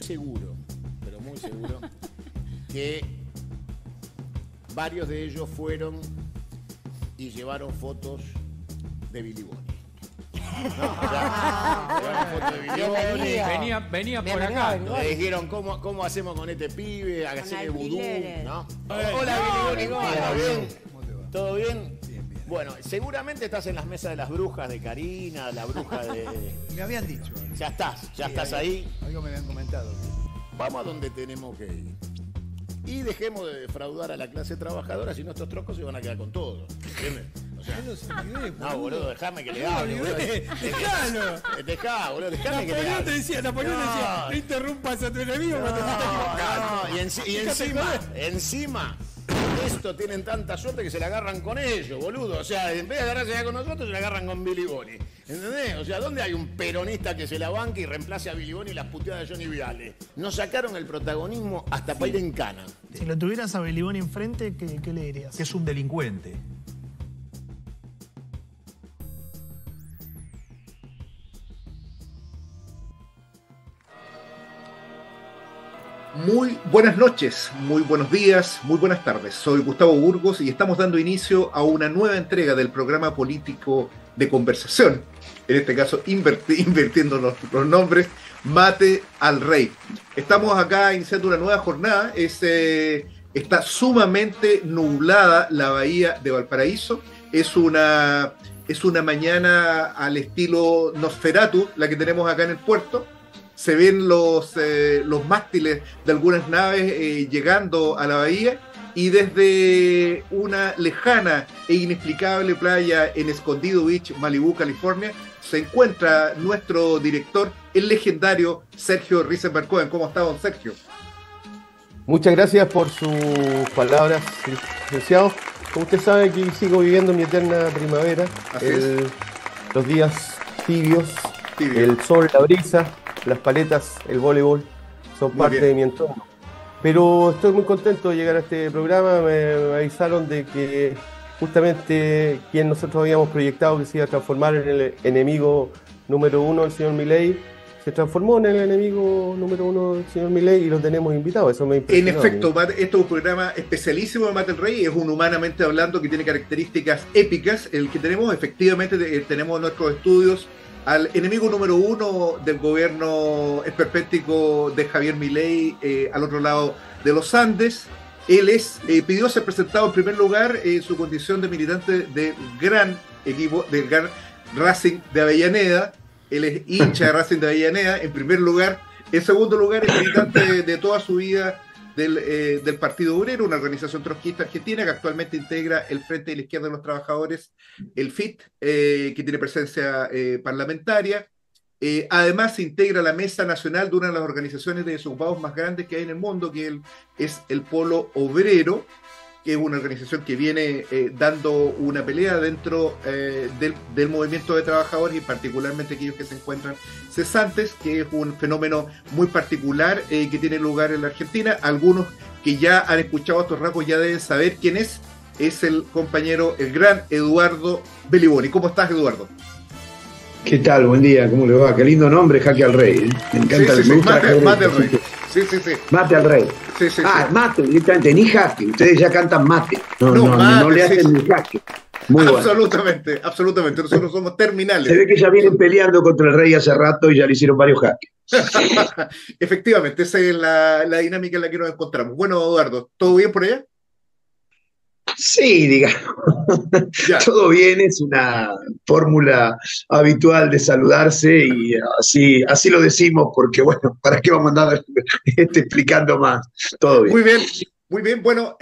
seguro, pero muy seguro, que varios de ellos fueron y llevaron fotos de Billy Boni. Llevaron fotos de Billy Boni. Venía por acá. Le dijeron, ¿cómo hacemos con este pibe? Hágase vudú, ¿no? Hola, Billy Boni, ¿cómo estás? ¿Bien? ¿Todo bien? Bueno, seguramente estás en las mesas de las brujas de Karina, la bruja de... Me habían dicho. Ya estás ahí. Algo me habían comentado. Vamos a donde tenemos que ir. Y dejemos de defraudar a la clase trabajadora, si nuestros trocos se van a quedar con todo. ¿Entiendes? O sea, no, boludo, déjame que le hable, boludo. Dejá, boludo, déjame que le hable. Napoleón decía, no interrumpas a tu enemigo cuando te está equivocando. Y encima, esto tienen tanta suerte que se la agarran con ellos, boludo. O sea, en vez de agarrarse ya con nosotros, se la agarran con Billy Boni. ¿Entendés? O sea, ¿dónde hay un peronista que se la banque y reemplace a Billy Boni y las puteadas de Johnny Viale? Nos sacaron el protagonismo hasta para ir en cana. Si lo tuvieras a Billy Boni enfrente, ¿qué le dirías? Que es un delincuente. Muy buenas noches, muy buenos días, muy buenas tardes. Soy Gustavo Burgos y estamos dando inicio a una nueva entrega del programa político de conversación, en este caso invirtiendo los nombres, Mate al Rey. Estamos acá iniciando una nueva jornada, está sumamente nublada la bahía de Valparaíso, es una mañana al estilo Nosferatu, la que tenemos acá en el puerto. Se ven los mástiles de algunas naves llegando a la bahía y desde una lejana e inexplicable playa en Escondido Beach, Malibú, California, se encuentra nuestro director, el legendario Sergio Risenberg-Cohen. ¿Cómo está, don Sergio? Muchas gracias por sus palabras, licenciado. Como usted sabe, aquí sigo viviendo mi eterna primavera. Los días tibios, el sol, la brisa, las paletas, el voleibol, son parte de mi entorno. Pero estoy muy contento de llegar a este programa. Me avisaron de que justamente quien nosotros habíamos proyectado que se iba a transformar en el enemigo número uno del señor Milei, se transformó en el enemigo número uno del señor Milei y lo tenemos invitado. Eso me impresionó. En efecto, esto es un programa especialísimo de Mate el Rey, es un humanamente hablando que tiene características épicas. El que tenemos, efectivamente, tenemos en nuestros estudios al enemigo número uno del gobierno esperpéntico de Javier Milei, al otro lado de los Andes. Él pidió ser presentado en primer lugar en su condición de militante del gran equipo, del gran Racing de Avellaneda. Él es hincha de Racing de Avellaneda, en primer lugar. En segundo lugar, es militante de toda su vida del Partido Obrero, una organización trotskista argentina que actualmente integra el Frente de la Izquierda de los Trabajadores, el FIT, que tiene presencia parlamentaria. Además, se integra la Mesa Nacional de una de las organizaciones de desocupados más grandes que hay en el mundo, que es el Polo Obrero, que es una organización que viene dando una pelea dentro del movimiento de trabajadores y particularmente aquellos que se encuentran cesantes, que es un fenómeno muy particular que tiene lugar en la Argentina. Algunos que ya han escuchado estos rasgos ya deben saber quién es el compañero, el gran Eduardo Billy Boni. ¿Cómo estás, Eduardo? ¿Qué tal? Buen día, ¿cómo le va? Qué lindo nombre, Jaque al Rey. Me encanta, me gusta. Mate al Rey. Sí. Mate al Rey. Sí. Mate, directamente, ni jaque. Ustedes ya cantan mate. No le hacen ni jaque. Muy absolutamente. Nosotros somos terminales. Se ve que ya vienen peleando contra el Rey hace rato y ya le hicieron varios jaques. Efectivamente, esa es la dinámica en la que nos encontramos. Bueno, Eduardo, ¿todo bien por allá? Sí, digamos. Todo bien, es una fórmula habitual de saludarse y así lo decimos porque, bueno, ¿para qué vamos a andar explicando más? Todo bien. Muy bien. Bueno,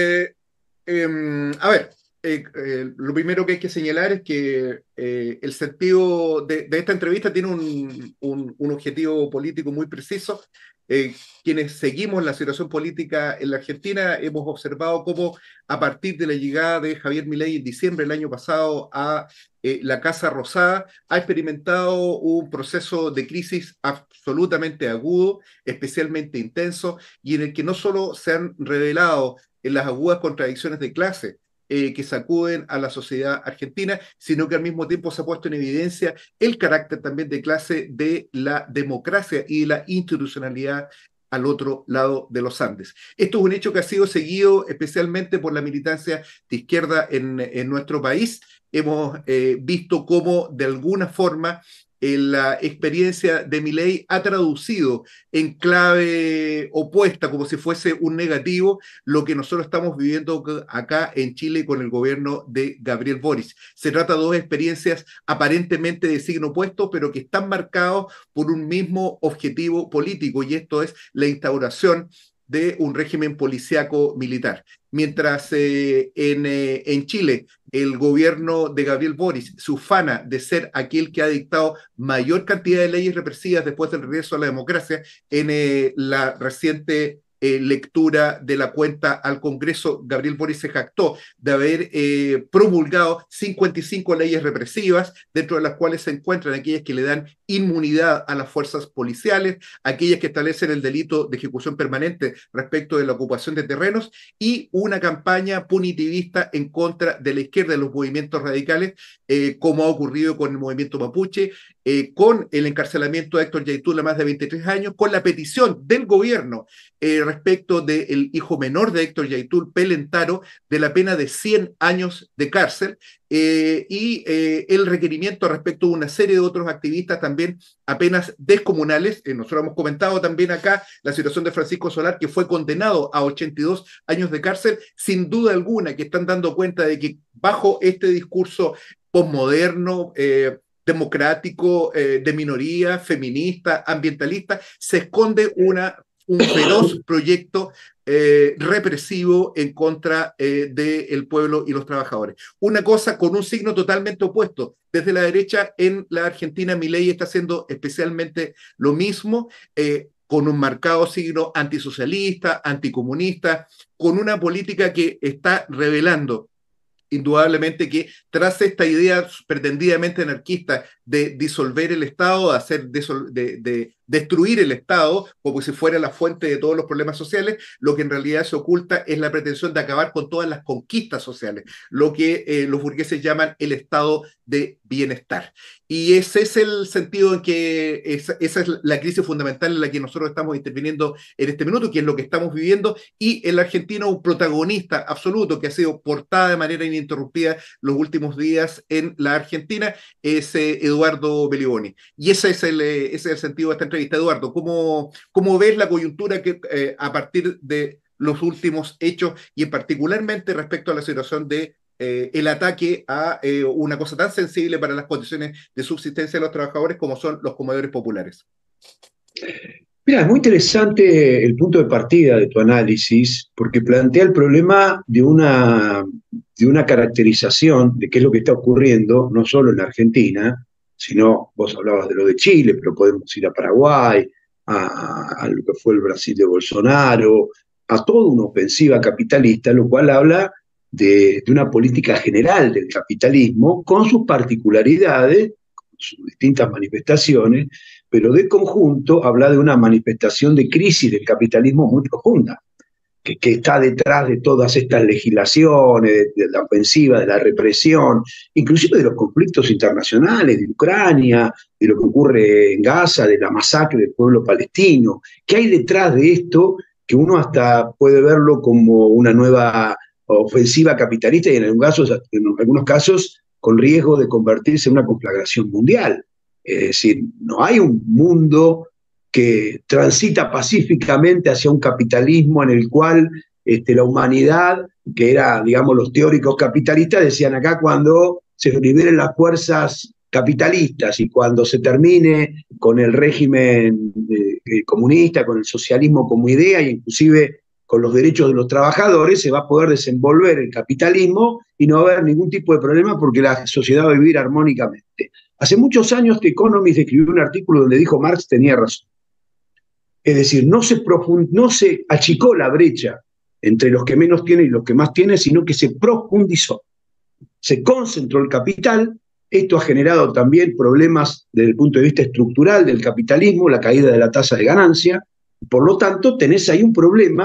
a ver, lo primero que hay que señalar es que el sentido de esta entrevista tiene un objetivo político muy preciso. Quienes seguimos la situación política en la Argentina hemos observado cómo a partir de la llegada de Javier Milei en diciembre del año pasado a la Casa Rosada ha experimentado un proceso de crisis absolutamente agudo, especialmente intenso, y en el que no solo se han revelado en las agudas contradicciones de clase que sacuden a la sociedad argentina, sino que al mismo tiempo se ha puesto en evidencia el carácter también de clase de la democracia y de la institucionalidad al otro lado de los Andes. Esto es un hecho que ha sido seguido especialmente por la militancia de izquierda en nuestro país. Hemos visto cómo de alguna forma la experiencia de Milei ha traducido en clave opuesta, como si fuese un negativo, lo que nosotros estamos viviendo acá en Chile con el gobierno de Gabriel Boric. Se trata de dos experiencias aparentemente de signo opuesto, pero que están marcados por un mismo objetivo político, y esto es la instauración de un régimen policíaco militar. Mientras en Chile el gobierno de Gabriel Boric se ufana de ser aquel que ha dictado mayor cantidad de leyes represivas después del regreso a la democracia, en la reciente lectura de la cuenta al Congreso, Gabriel Boric se jactó de haber promulgado 55 leyes represivas, dentro de las cuales se encuentran aquellas que le dan inmunidad a las fuerzas policiales, aquellas que establecen el delito de ejecución permanente respecto de la ocupación de terrenos, y una campaña punitivista en contra de la izquierda, de los movimientos radicales, como ha ocurrido con el movimiento mapuche, con el encarcelamiento de Héctor Yaitul a más de 23 años, con la petición del gobierno respecto del hijo menor de Héctor Yaitul, Pelentaro, de la pena de 100 años de cárcel, y el requerimiento respecto de una serie de otros activistas también a penas descomunales. Nosotros hemos comentado también acá la situación de Francisco Solar, que fue condenado a 82 años de cárcel, sin duda alguna que están dando cuenta de que bajo este discurso posmoderno, democrático, de minoría, feminista, ambientalista, se esconde un feroz proyecto represivo en contra del pueblo y los trabajadores. Una cosa con un signo totalmente opuesto. Desde la derecha en la Argentina, Milei está haciendo especialmente lo mismo, con un marcado signo antisocialista, anticomunista, con una política que está revelando indudablemente que tras esta idea pretendidamente anarquista de disolver el Estado, de destruir el Estado como si fuera la fuente de todos los problemas sociales, lo que en realidad se oculta es la pretensión de acabar con todas las conquistas sociales, lo que los burgueses llaman el estado de bienestar. Y ese es el sentido en que esa es la crisis fundamental en la que nosotros estamos interviniendo en este minuto, que es lo que estamos viviendo, y el argentino, un protagonista absoluto que ha sido portada de manera ininterrumpida los últimos días en la Argentina, es Eduardo Beliboni. Y ese es el sentido de esta entrevista. Eduardo, ¿cómo ves la coyuntura que a partir de los últimos hechos, y particularmente respecto a la situación de el ataque a una cosa tan sensible para las condiciones de subsistencia de los trabajadores como son los comedores populares? Mira, es muy interesante el punto de partida de tu análisis, porque plantea el problema de una caracterización de qué es lo que está ocurriendo, no solo en la Argentina, sino, vos hablabas de lo de Chile, pero podemos ir a Paraguay, a lo que fue el Brasil de Bolsonaro, a toda una ofensiva capitalista, lo cual habla de una política general del capitalismo, con sus particularidades, con sus distintas manifestaciones, pero de conjunto habla de una manifestación de crisis del capitalismo muy profunda, que está detrás de todas estas legislaciones, de la ofensiva, de la represión, inclusive de los conflictos internacionales, de Ucrania, de lo que ocurre en Gaza, de la masacre del pueblo palestino. ¿Qué hay detrás de esto? Que uno hasta puede verlo como una nueva ofensiva capitalista y en algunos casos con riesgo de convertirse en una conflagración mundial. Es decir, no hay un mundo que transita pacíficamente hacia un capitalismo en el cual la humanidad, que era, digamos, los teóricos capitalistas, decían acá cuando se liberen las fuerzas capitalistas y cuando se termine con el régimen comunista, con el socialismo como idea, e inclusive con los derechos de los trabajadores, se va a poder desenvolver el capitalismo y no va a haber ningún tipo de problema porque la sociedad va a vivir armónicamente. Hace muchos años The Economist escribió un artículo donde dijo Marx tenía razón. Es decir, no se achicó la brecha entre los que menos tienen y los que más tienen, sino que se profundizó. Se concentró el capital. Esto ha generado también problemas desde el punto de vista estructural del capitalismo, la caída de la tasa de ganancia. Por lo tanto, tenés ahí un problema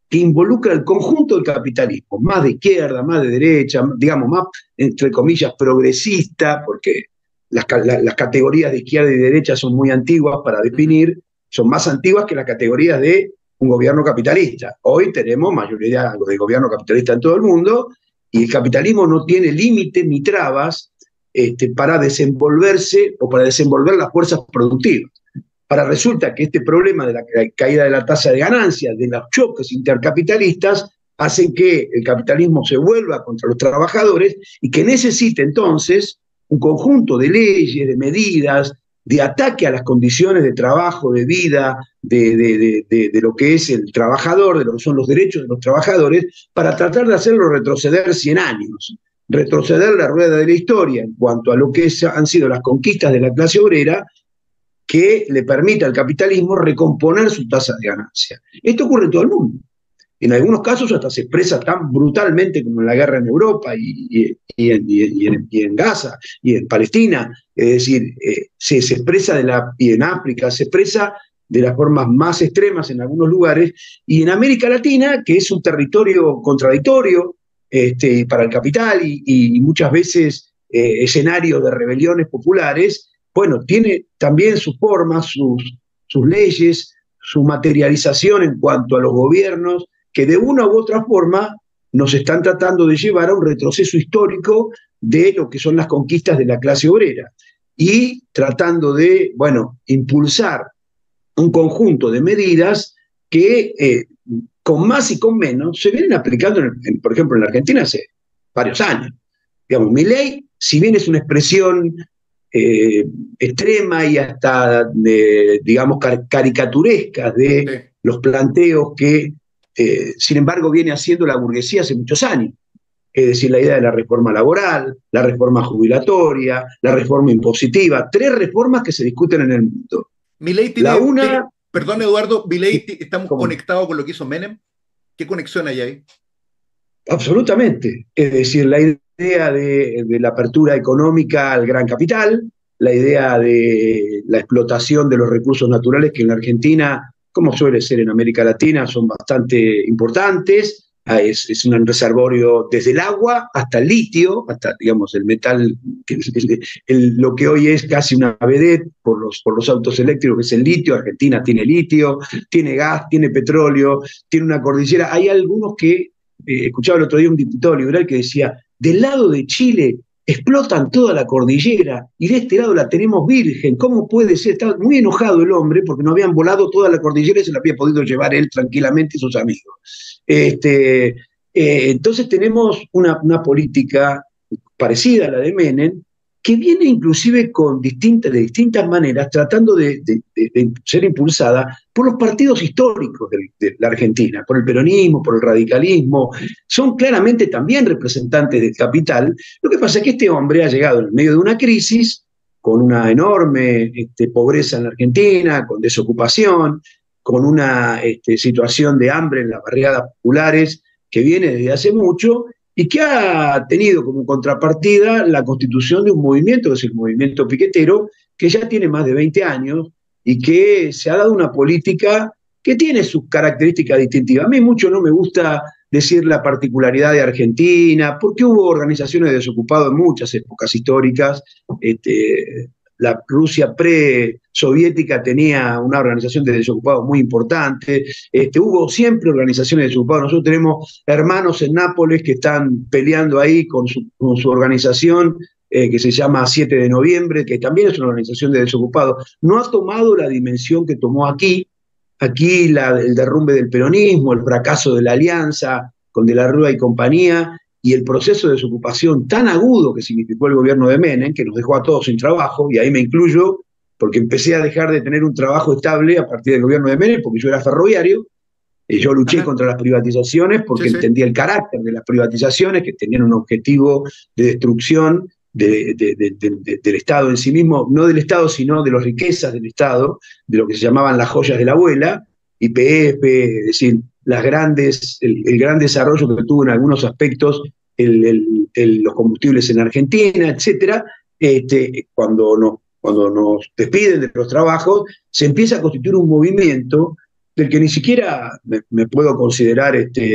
que involucra el conjunto del capitalismo, más de izquierda, más de derecha, digamos, más, entre comillas, progresista, porque las categorías de izquierda y derecha son muy antiguas para definir, son más antiguas que las categorías de un gobierno capitalista. Hoy tenemos mayoría de gobierno capitalista en todo el mundo, y el capitalismo no tiene límites ni trabas para desenvolverse o para desenvolver las fuerzas productivas. Ahora resulta que este problema de la caída de la tasa de ganancias, de los choques intercapitalistas, hacen que el capitalismo se vuelva contra los trabajadores y que necesite entonces un conjunto de leyes, de medidas, de ataque a las condiciones de trabajo, de vida, de lo que es el trabajador, de lo que son los derechos de los trabajadores, para tratar de hacerlo retroceder 100 años, retroceder la rueda de la historia en cuanto a lo que han sido las conquistas de la clase obrera, que le permita al capitalismo recomponer su tasa de ganancia. Esto ocurre en todo el mundo. En algunos casos hasta se expresa tan brutalmente como en la guerra en Europa y en Gaza y en Palestina. Es decir, se expresa y en África se expresa de las formas más extremas en algunos lugares, y en América Latina, que es un territorio contradictorio para el capital y muchas veces escenario de rebeliones populares, bueno, tiene también sus formas, sus leyes, su materialización en cuanto a los gobiernos, que de una u otra forma nos están tratando de llevar a un retroceso histórico de lo que son las conquistas de la clase obrera, y tratando de, bueno, impulsar un conjunto de medidas que con más y con menos se vienen aplicando, por ejemplo, en la Argentina hace varios años. Digamos, Milei, si bien es una expresión extrema y hasta, digamos, caricaturesca de los planteos que, sin embargo, viene haciendo la burguesía hace muchos años. Es decir, la idea de la reforma laboral, la reforma jubilatoria, la reforma impositiva, 3 reformas que se discuten en el mundo. Milei perdón, Eduardo, Milei, ¿estamos conectados con lo que hizo Menem? ¿Qué conexión hay ahí? Absolutamente. Es decir, la idea de la apertura económica al gran capital, la idea de la explotación de los recursos naturales que en la Argentina, como suele ser en América Latina, son bastante importantes. Es un reservorio desde el agua hasta el litio, hasta, digamos, el metal, lo que hoy es casi una vedette por los autos eléctricos, que es el litio. Argentina tiene litio, tiene gas, tiene petróleo, tiene una cordillera. Hay algunos que, escuchaba el otro día un diputado liberal que decía, del lado de Chile explotan toda la cordillera y de este lado la tenemos virgen. ¿Cómo puede ser? Estaba muy enojado el hombre porque no habían volado toda la cordillera y se la había podido llevar él tranquilamente y sus amigos. Entonces tenemos una política parecida a la de Menem, que viene inclusive de distintas maneras tratando de ser impulsada por los partidos históricos de la Argentina, por el peronismo, por el radicalismo. Son claramente también representantes del capital. Lo que pasa es que este hombre ha llegado en medio de una crisis, con una enorme pobreza en la Argentina, con desocupación, con una situación de hambre en las barriadas populares que viene desde hace mucho, y que ha tenido como contrapartida la constitución de un movimiento, que es el movimiento piquetero, que ya tiene más de 20 años y que se ha dado una política que tiene sus características distintivas. A mí mucho no me gusta decir la particularidad de Argentina, porque hubo organizaciones de desocupados en muchas épocas históricas. La Rusia pre-soviética tenía una organización de desocupados muy importante. Hubo siempre organizaciones de desocupados. Nosotros tenemos hermanos en Nápoles que están peleando ahí con su organización, que se llama 7 de noviembre, que también es una organización de desocupados. No ha tomado la dimensión que tomó aquí. Aquí el derrumbe del peronismo, el fracaso de la alianza con De la Rúa y compañía, y el proceso de desocupación tan agudo que significó el gobierno de Menem, que nos dejó a todos sin trabajo, y ahí me incluyo, porque empecé a dejar de tener un trabajo estable a partir del gobierno de Menem, porque yo era ferroviario, y yo luché contra las privatizaciones porque entendía el carácter de las privatizaciones, que tenían un objetivo de destrucción del Estado en sí mismo, no del Estado, sino de las riquezas del Estado, de lo que se llamaban las joyas de la abuela, YPF, es decir, el gran desarrollo que tuvo en algunos aspectos los combustibles en Argentina, etcétera. Cuando nos despiden de los trabajos, se empieza a constituir un movimiento del que ni siquiera me puedo considerar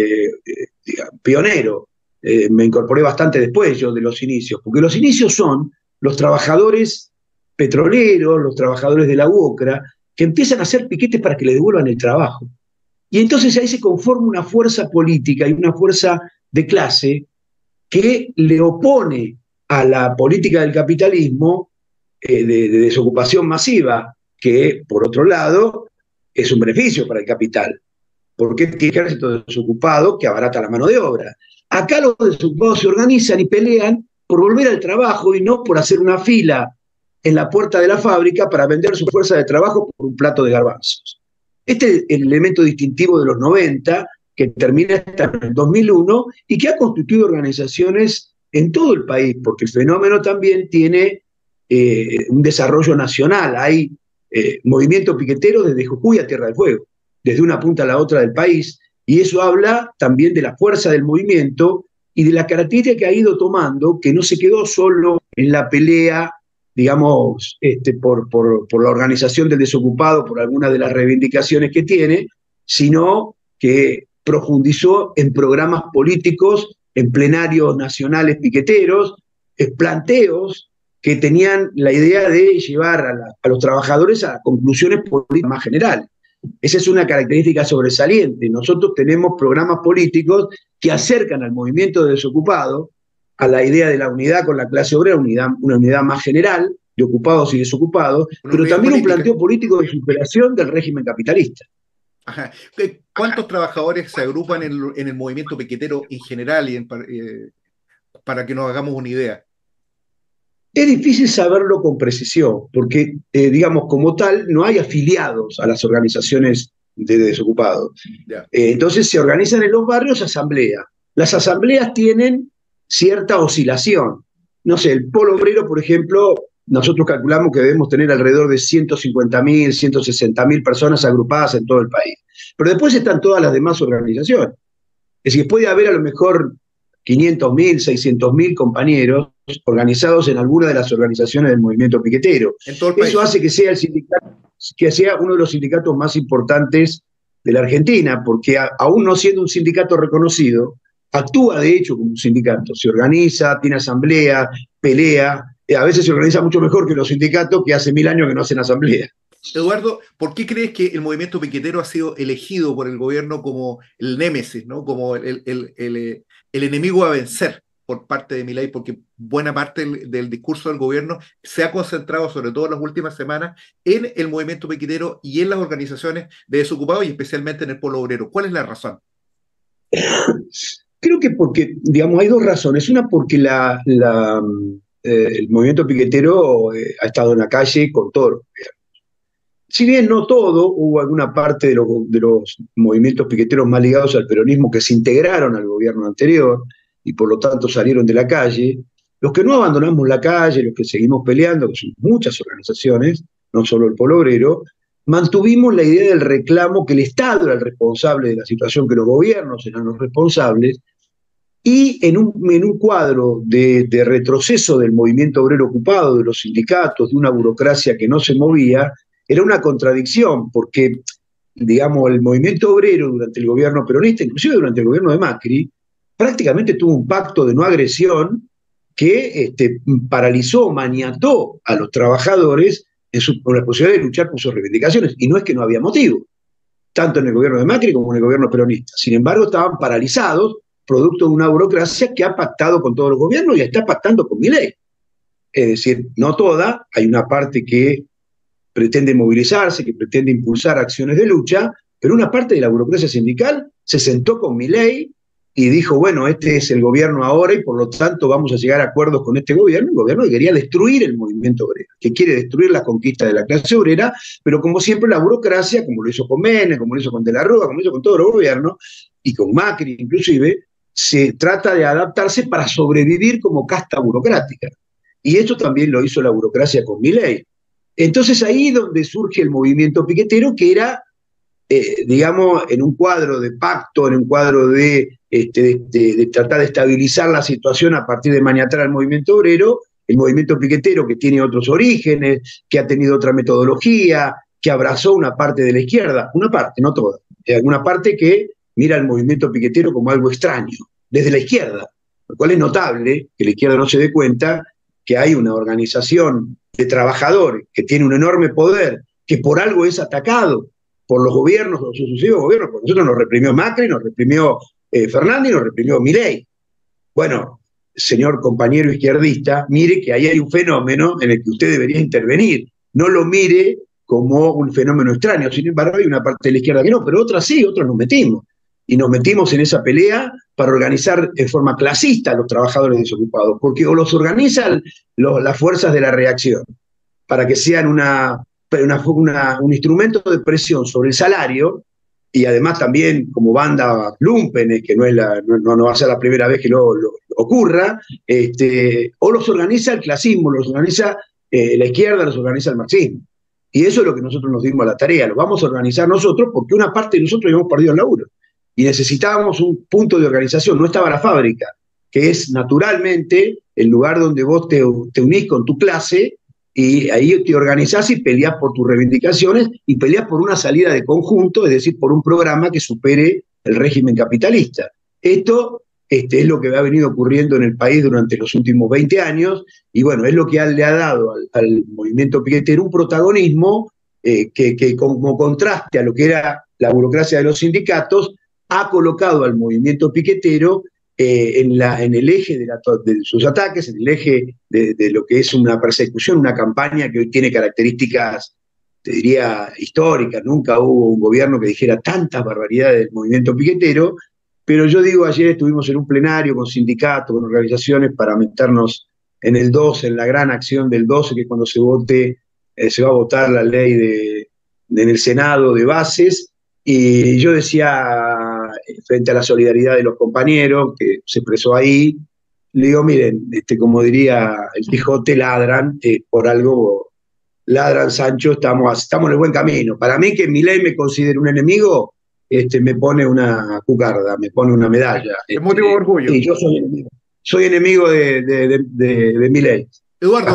pionero. Me incorporé bastante después yo de los inicios, porque los inicios son los trabajadores petroleros, los trabajadores de la UOCRA, que empiezan a hacer piquetes para que le devuelvan el trabajo. Y entonces ahí se conforma una fuerza política y una fuerza de clase que le opone a la política del capitalismo de desocupación masiva, que por otro lado es un beneficio para el capital, porque tiene ejército desocupado que abarata la mano de obra. Acá los desocupados se organizan y pelean por volver al trabajo y no por hacer una fila en la puerta de la fábrica para vender su fuerza de trabajo por un plato de garbanzos. Este es el elemento distintivo de los 90, que termina hasta en el 2001 y que ha constituido organizaciones en todo el país, porque el fenómeno también tiene un desarrollo nacional. Hay movimiento piquetero desde Jujuy a Tierra del Fuego, desde una punta a la otra del país, y eso habla también de la fuerza del movimiento y de la característica que ha ido tomando, que no se quedó solo en la pelea, digamos, por la organización del desocupado, por algunas de las reivindicaciones que tiene, sino que profundizó en programas políticos, en plenarios nacionales piqueteros, planteos que tenían la idea de llevar a los trabajadores a conclusiones políticas más generales. Esa es una característica sobresaliente. Nosotros tenemos programas políticos que acercan al movimiento de desocupado a la idea de la unidad con la clase obrera, una unidad más general de ocupados y desocupados, pero también un planteo político de superación del régimen capitalista. Ajá. ¿Cuántos trabajadores se agrupan en el movimiento piquetero en general y para que nos hagamos una idea? Es difícil saberlo con precisión, porque, digamos, como tal, no hay afiliados a las organizaciones de desocupados. Entonces se organizan en los barrios asambleas. Las asambleas tienen cierta oscilación. No sé, el Polo Obrero, por ejemplo, nosotros calculamos que debemos tener alrededor de 150.000, 160.000 personas agrupadas en todo el país. Pero después están todas las demás organizaciones. Es decir, puede haber a lo mejor 500.000, 600.000 compañeros organizados en alguna de las organizaciones del movimiento piquetero. Eso hace que sea uno de los sindicatos más importantes de la Argentina, porque aún no siendo un sindicato reconocido, actúa de hecho como un sindicato, se organiza, tiene asamblea, pelea, a veces se organiza mucho mejor que los sindicatos que hace 1000 años que no hacen asamblea. Eduardo, ¿por qué crees que el movimiento piquetero ha sido elegido por el gobierno como el némesis, ¿no? Como el enemigo a vencer por parte de Milei? Porque buena parte del discurso del gobierno se ha concentrado, sobre todo en las últimas semanas, en el movimiento piquetero y en las organizaciones de desocupados y especialmente en el Polo Obrero. ¿Cuál es la razón? Creo que porque, digamos, hay dos razones. Una, porque el movimiento piquetero ha estado en la calle con todos los gobiernos. Si bien no todo, hubo alguna parte de los movimientos piqueteros más ligados al peronismo que se integraron al gobierno anterior y por lo tanto salieron de la calle. Los que no abandonamos la calle, los que seguimos peleando, que son muchas organizaciones, no solo el Polo Obrero, mantuvimos la idea del reclamo que el Estado era el responsable de la situación, que los gobiernos eran los responsables, y en un cuadro de retroceso del movimiento obrero ocupado, de los sindicatos, de una burocracia que no se movía, era una contradicción, porque, digamos, el movimiento obrero durante el gobierno peronista, inclusive durante el gobierno de Macri, prácticamente tuvo un pacto de no agresión que paralizó, maniató a los trabajadores con la posibilidad de luchar por sus reivindicaciones, y no es que no había motivo, tanto en el gobierno de Macri como en el gobierno peronista. Sin embargo, estaban paralizados, producto de una burocracia que ha pactado con todos los gobiernos y está pactando con Milei. Es decir, no toda, hay una parte que pretende movilizarse, que pretende impulsar acciones de lucha, pero una parte de la burocracia sindical se sentó con Milei y dijo, bueno, este es el gobierno ahora y por lo tanto vamos a llegar a acuerdos con este gobierno, un gobierno que quería destruir el movimiento obrero, que quiere destruir la conquista de la clase obrera, pero como siempre la burocracia, como lo hizo con Menem, como lo hizo con De la Rúa, como lo hizo con todos los gobiernos, y con Macri inclusive, se trata de adaptarse para sobrevivir como casta burocrática. Y esto también lo hizo la burocracia con Milei. Entonces ahí es donde surge el movimiento piquetero, que era, digamos, en un cuadro de pacto, en un cuadro de tratar de estabilizar la situación a partir de maniatar al movimiento obrero, el movimiento piquetero que tiene otros orígenes, que ha tenido otra metodología, que abrazó una parte de la izquierda, una parte, no toda, una parte que mira al movimiento piquetero como algo extraño, desde la izquierda, lo cual es notable que la izquierda no se dé cuenta que hay una organización de trabajadores que tiene un enorme poder, que por algo es atacado por los gobiernos, los sucesivos gobiernos, porque nosotros nos reprimió Macri, nos reprimió Fernández, nos reprimió Milei. Bueno, señor compañero izquierdista, mire que ahí hay un fenómeno en el que usted debería intervenir. No lo mire como un fenómeno extraño. Sin embargo, hay una parte de la izquierda que no, pero otras sí, otros nos metimos. Y nos metimos en esa pelea para organizar en forma clasista a los trabajadores desocupados, porque o los organizan las fuerzas de la reacción para que sean un instrumento de presión sobre el salario, y además también como banda lumpen, que no va a ser la primera vez que lo ocurra, o los organiza el clasismo, los organiza la izquierda, los organiza el marxismo. Y eso es lo que nosotros nos dimos a la tarea, lo vamos a organizar nosotros porque una parte de nosotros habíamos perdido el laburo. Y necesitábamos un punto de organización, no estaba la fábrica, que es naturalmente el lugar donde vos te unís con tu clase y ahí te organizás y peleás por tus reivindicaciones y peleás por una salida de conjunto, es decir, por un programa que supere el régimen capitalista. Esto es lo que ha venido ocurriendo en el país durante los últimos 20 años y bueno, es lo que le ha dado al movimiento piquetero un protagonismo que como contraste a lo que era la burocracia de los sindicatos, ha colocado al movimiento piquetero en el eje de sus ataques, en el eje de lo que es una persecución, una campaña que hoy tiene características, te diría, históricas. Nunca hubo un gobierno que dijera tantas barbaridades del movimiento piquetero, pero yo digo, ayer estuvimos en un plenario con sindicatos, con organizaciones para meternos en el 12, en la gran acción del 12, que es cuando se va a votar la ley en el Senado de bases. Y yo decía, frente a la solidaridad de los compañeros que se expresó ahí, le digo, miren, como diría el Quijote, ladran, por algo ladran, Sancho, estamos en el buen camino. Para mí que Milei me considere un enemigo, me pone una cucarda, me pone una medalla. Es motivo de orgullo. Sí, yo soy enemigo de Milei. Eduardo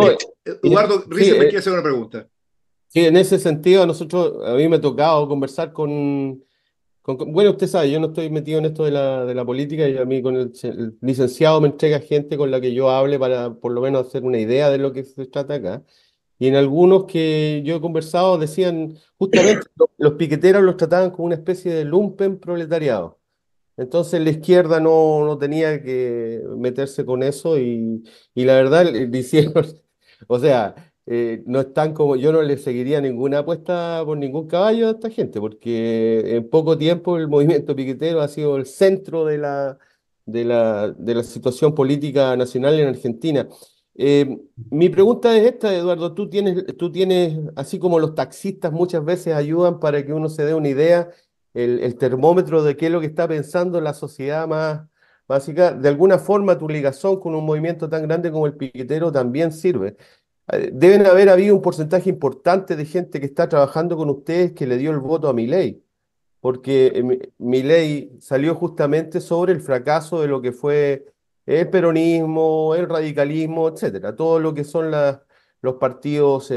Rizzo me quiere hacer una pregunta. Sí, en ese sentido, a mí me ha tocado conversar bueno, usted sabe, yo no estoy metido en esto de la política y a mí con el licenciado me entrega gente con la que yo hable para por lo menos hacer una idea de lo que se trata acá. Y en algunos que yo he conversado decían, justamente los piqueteros los trataban como una especie de lumpen proletariado. Entonces la izquierda no tenía que meterse con eso y la verdad dijeron, o sea... no están como yo no le seguiría ninguna apuesta por ningún caballo a esta gente, porque en poco tiempo el movimiento piquetero ha sido el centro de la situación política nacional en Argentina. Mi pregunta es esta, Eduardo, tú tienes, así como los taxistas muchas veces ayudan para que uno se dé una idea, el termómetro de qué es lo que está pensando la sociedad más básica, de alguna forma tu ligación con un movimiento tan grande como el piquetero también sirve. Deben haber habido un porcentaje importante de gente que está trabajando con ustedes que le dio el voto a Milei, porque Milei salió justamente sobre el fracaso de lo que fue el peronismo, el radicalismo, etcétera, todo lo que son los partidos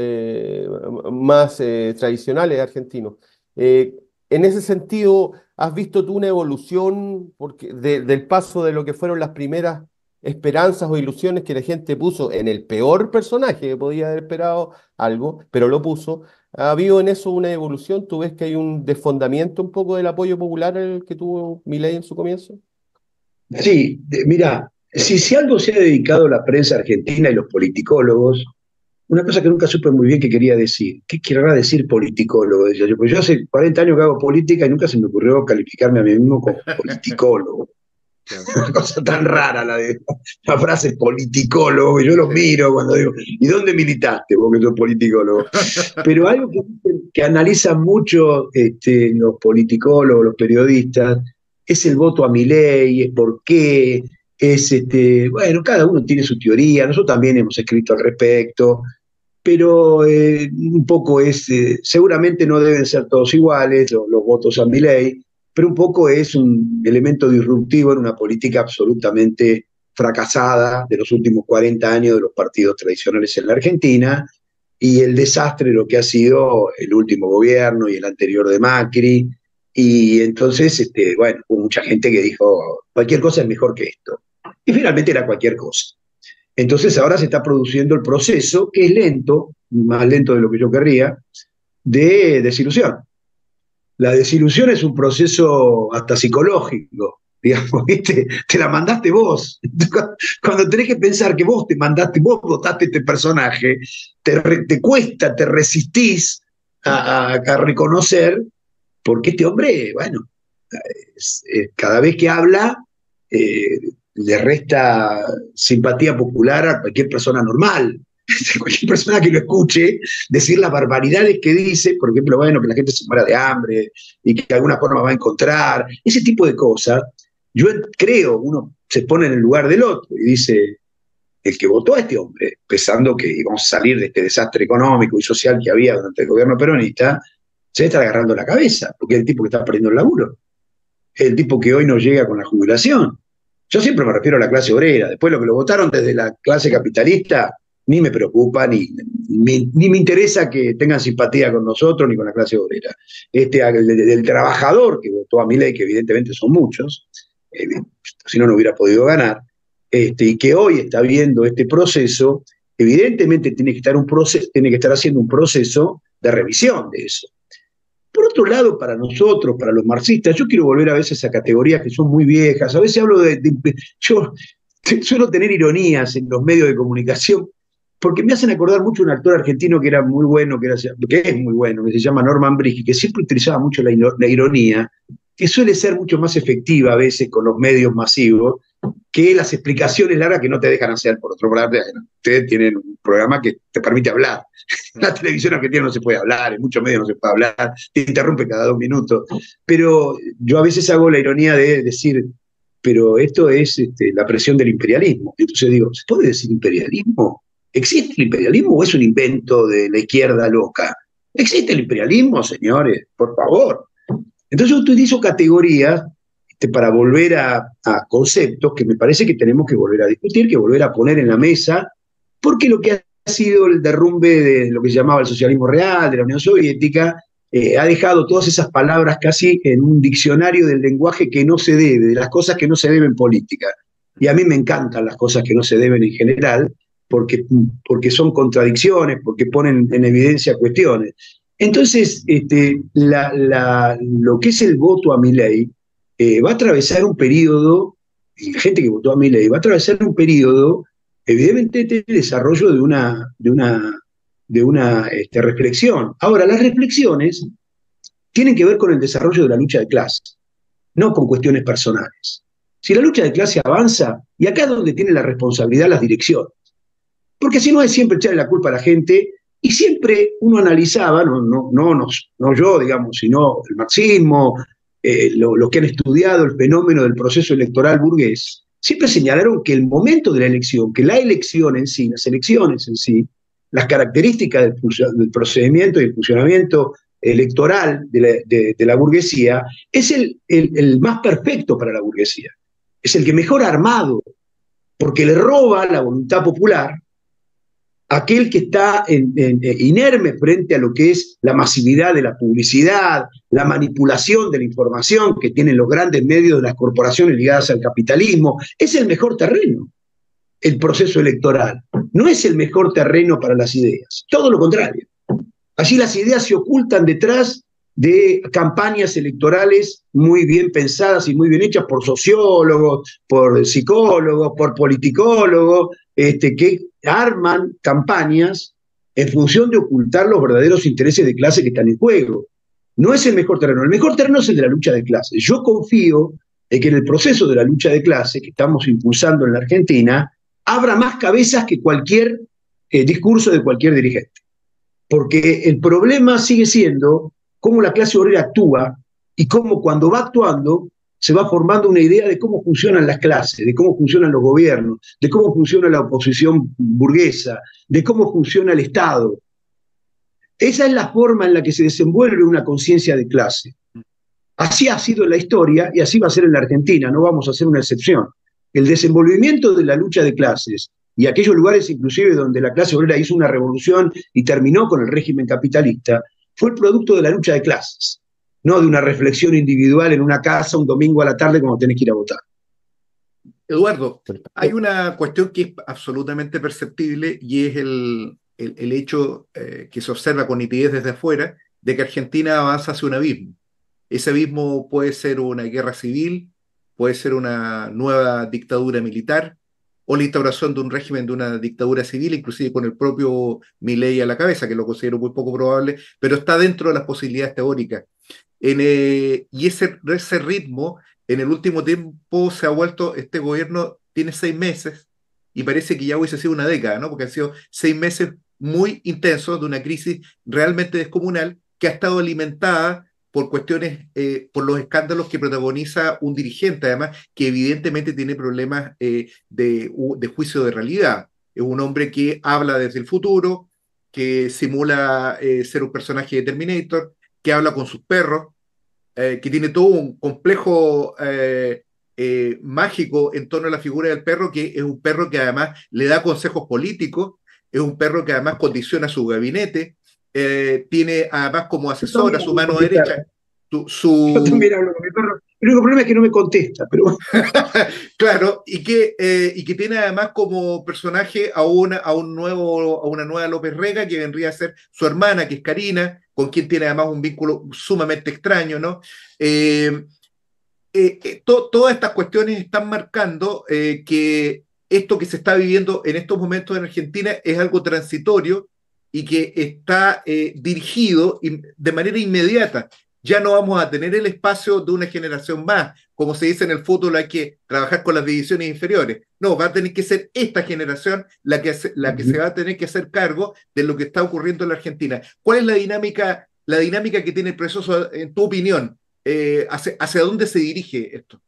más tradicionales argentinos. En ese sentido, ¿has visto tú una evolución del paso de lo que fueron las primeras esperanzas o ilusiones que la gente puso en el peor personaje que podía haber esperado algo, pero lo puso? ¿Ha habido en eso una evolución? ¿Tú ves que hay un desfondamiento un poco del apoyo popular al que tuvo Milei en su comienzo? Sí, mira, si algo se ha dedicado la prensa argentina y los politicólogos, una cosa que nunca supe muy bien qué quería decir. ¿Qué querrá decir politicólogo? Decía yo, pues yo hace 40 años que hago política y nunca se me ocurrió calificarme a mí mismo como politicólogo. Una cosa tan rara la frase politicólogo, y yo lo miro cuando digo, ¿y dónde militaste vos que sos politicólogo? Pero algo que analizan mucho los politicólogos, los periodistas, es el voto a Milei, es por qué, bueno, cada uno tiene su teoría, nosotros también hemos escrito al respecto, pero un poco seguramente no deben ser todos iguales los votos a Milei, pero un poco es un elemento disruptivo en una política absolutamente fracasada de los últimos 40 años de los partidos tradicionales en la Argentina, y el desastre de lo que ha sido el último gobierno y el anterior de Macri. Y entonces, bueno, hubo mucha gente que dijo, cualquier cosa es mejor que esto. Y finalmente era cualquier cosa. Entonces ahora se está produciendo el proceso, que es lento, más lento de lo que yo querría, de desilusión. La desilusión es un proceso hasta psicológico, digamos, ¿viste? Te la mandaste vos. Cuando tenés que pensar que vos te mandaste, vos votaste este personaje, te cuesta, te resistís a reconocer, porque este hombre, bueno, cada vez que habla, le resta simpatía popular a cualquier persona normal. Cualquier persona que lo escuche decir las barbaridades que dice, por ejemplo, bueno, que la gente se muera de hambre y que de alguna forma va a encontrar, ese tipo de cosas, yo creo, uno se pone en el lugar del otro y dice, el que votó a este hombre, pensando que íbamos a salir de este desastre económico y social que había durante el gobierno peronista, se está agarrando la cabeza, porque es el tipo que está perdiendo el laburo, es el tipo que hoy no llega con la jubilación. Yo siempre me refiero a la clase obrera, después lo que lo votaron desde la clase capitalista, ni me preocupa, ni me interesa que tengan simpatía con nosotros, ni con la clase obrera. Del trabajador que votó a Milei, que evidentemente son muchos, si no, no hubiera podido ganar, y que hoy está viendo este proceso, evidentemente tiene que estar haciendo un proceso de revisión de eso. Por otro lado, para nosotros, para los marxistas, yo quiero volver a veces a categorías que son muy viejas. A veces hablo yo suelo tener ironías en los medios de comunicación, porque me hacen acordar mucho un actor argentino que era muy bueno, que es muy bueno, que se llama Norman Brisky, que siempre utilizaba mucho la ironía, que suele ser mucho más efectiva a veces con los medios masivos que las explicaciones largas que no te dejan hacer. Por otro lado, ustedes tienen un programa que te permite hablar. En la televisión argentina no se puede hablar, en muchos medios no se puede hablar, te interrumpe cada 2 minutos. Pero yo a veces hago la ironía de decir, pero esto es la presión del imperialismo. Entonces digo, ¿se puede decir imperialismo? ¿Existe el imperialismo o es un invento de la izquierda loca? ¿Existe el imperialismo, señores? Por favor. Entonces yo utilizo categorías para volver a conceptos que me parece que tenemos que volver a discutir, que volver a poner en la mesa, porque lo que ha sido el derrumbe de lo que se llamaba el socialismo real, de la Unión Soviética, ha dejado todas esas palabras casi en un diccionario del lenguaje que no se debe, de las cosas que no se deben en política. Y a mí me encantan las cosas que no se deben en general, porque son contradicciones, porque ponen en evidencia cuestiones. Entonces, lo que es el voto a Milei va a atravesar un periodo, y la gente que votó a Milei va a atravesar un periodo, evidentemente, de desarrollo de una reflexión. Ahora, las reflexiones tienen que ver con el desarrollo de la lucha de clase, no con cuestiones personales. Si la lucha de clase avanza, y acá es donde tiene la responsabilidad las direcciones, porque si no es siempre echarle la culpa a la gente, y siempre uno analizaba, no yo, digamos, sino el marxismo, los que han estudiado el fenómeno del proceso electoral burgués, siempre señalaron que el momento de la elección, que la elección en sí, las elecciones en sí, las características del procedimiento y el funcionamiento electoral de la burguesía, es el más perfecto para la burguesía. Es el que mejor armado, porque le roba la voluntad popular a aquel que está inerme frente a lo que es la masividad de la publicidad, la manipulación de la información que tienen los grandes medios de las corporaciones ligadas al capitalismo. Es el mejor terreno, el proceso electoral. No es el mejor terreno para las ideas, todo lo contrario. Allí las ideas se ocultan detrás de campañas electorales muy bien pensadas y muy bien hechas por sociólogos, por psicólogos, por politicólogos, que arman campañas en función de ocultar los verdaderos intereses de clase que están en juego. No es el mejor terreno. El mejor terreno es el de la lucha de clases. Yo confío en que en el proceso de la lucha de clase que estamos impulsando en la Argentina, abra más cabezas que cualquier discurso de cualquier dirigente. Porque el problema sigue siendo cómo la clase obrera actúa y cómo cuando va actuando se va formando una idea de cómo funcionan las clases, de cómo funcionan los gobiernos, de cómo funciona la oposición burguesa, de cómo funciona el Estado. Esa es la forma en la que se desenvuelve una conciencia de clase. Así ha sido en la historia y así va a ser en la Argentina, no vamos a hacer una excepción. El desenvolvimiento de la lucha de clases y aquellos lugares inclusive donde la clase obrera hizo una revolución y terminó con el régimen capitalista, fue el producto de la lucha de clases, no de una reflexión individual en una casa un domingo a la tarde cuando tenés que ir a votar. Eduardo, hay una cuestión que es absolutamente perceptible y es el hecho que se observa con nitidez desde afuera de que Argentina avanza hacia un abismo. Ese abismo puede ser una guerra civil, puede ser una nueva dictadura militar o la instauración de un régimen de una dictadura civil, inclusive con el propio Milei a la cabeza, que lo considero muy poco probable, pero está dentro de las posibilidades teóricas. Y ese ritmo, en el último tiempo se ha vuelto, este gobierno tiene 6 meses y parece que ya hubiese sido una década, ¿no? Porque han sido 6 meses muy intensos de una crisis realmente descomunal que ha estado alimentada por cuestiones, por los escándalos que protagoniza un dirigente, además, que evidentemente tiene problemas de juicio de realidad. Es un hombre que habla desde el futuro, que simula ser un personaje de Terminator, que habla con sus perros, que tiene todo un complejo mágico en torno a la figura del perro, que es un perro que además le da consejos políticos, es un perro que además condiciona su gabinete, tiene además como asesor a su mano derecha. Yo también hablo con mi perro. El único problema es que no me contesta, pero claro, y que tiene además como personaje a una nueva López Rega, que vendría a ser su hermana, que es Karina, con quien tiene además un vínculo sumamente extraño, ¿no? Todas estas cuestiones están marcando que esto que se está viviendo en estos momentos en Argentina es algo transitorio y que está dirigido de manera inmediata. Ya no vamos a tener el espacio de una generación más. Como se dice en el fútbol, hay que trabajar con las divisiones inferiores. No, va a tener que ser esta generación la que se va a tener que hacer cargo de lo que está ocurriendo en la Argentina. ¿Cuál es la dinámica que tiene el proceso, en tu opinión? ¿Hacia dónde se dirige esto?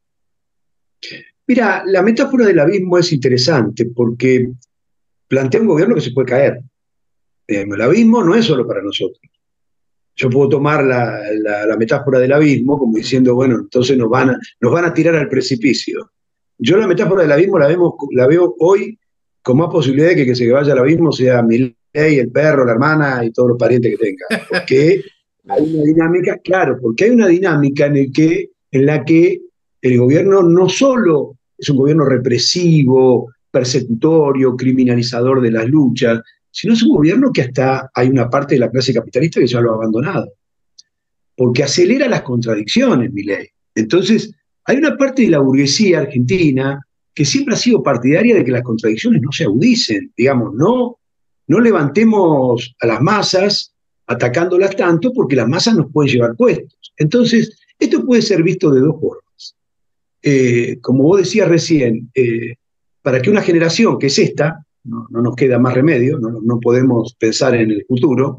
Mira, la metáfora del abismo es interesante porque plantea un gobierno que se puede caer. El abismo no es solo para nosotros. Yo puedo tomar la metáfora del abismo como diciendo, bueno, entonces nos van a tirar al precipicio. Yo la metáfora del abismo la veo hoy con más posibilidad de que se vaya al abismo sea Milei, el perro, la hermana y todos los parientes que tenga. Porque hay una dinámica, claro, porque hay una dinámica en la que el gobierno no solo es un gobierno represivo, persecutorio, criminalizador de las luchas, sino es un gobierno que hasta hay una parte de la clase capitalista que ya lo ha abandonado, porque acelera las contradicciones, Milei. Entonces, hay una parte de la burguesía argentina que siempre ha sido partidaria de que las contradicciones no se agudicen, digamos, no levantemos a las masas atacándolas tanto porque las masas nos pueden llevar puestos. Entonces, esto puede ser visto de dos formas. Como vos decías recién, para que una generación, que es esta, no nos queda más remedio, no podemos pensar en el futuro,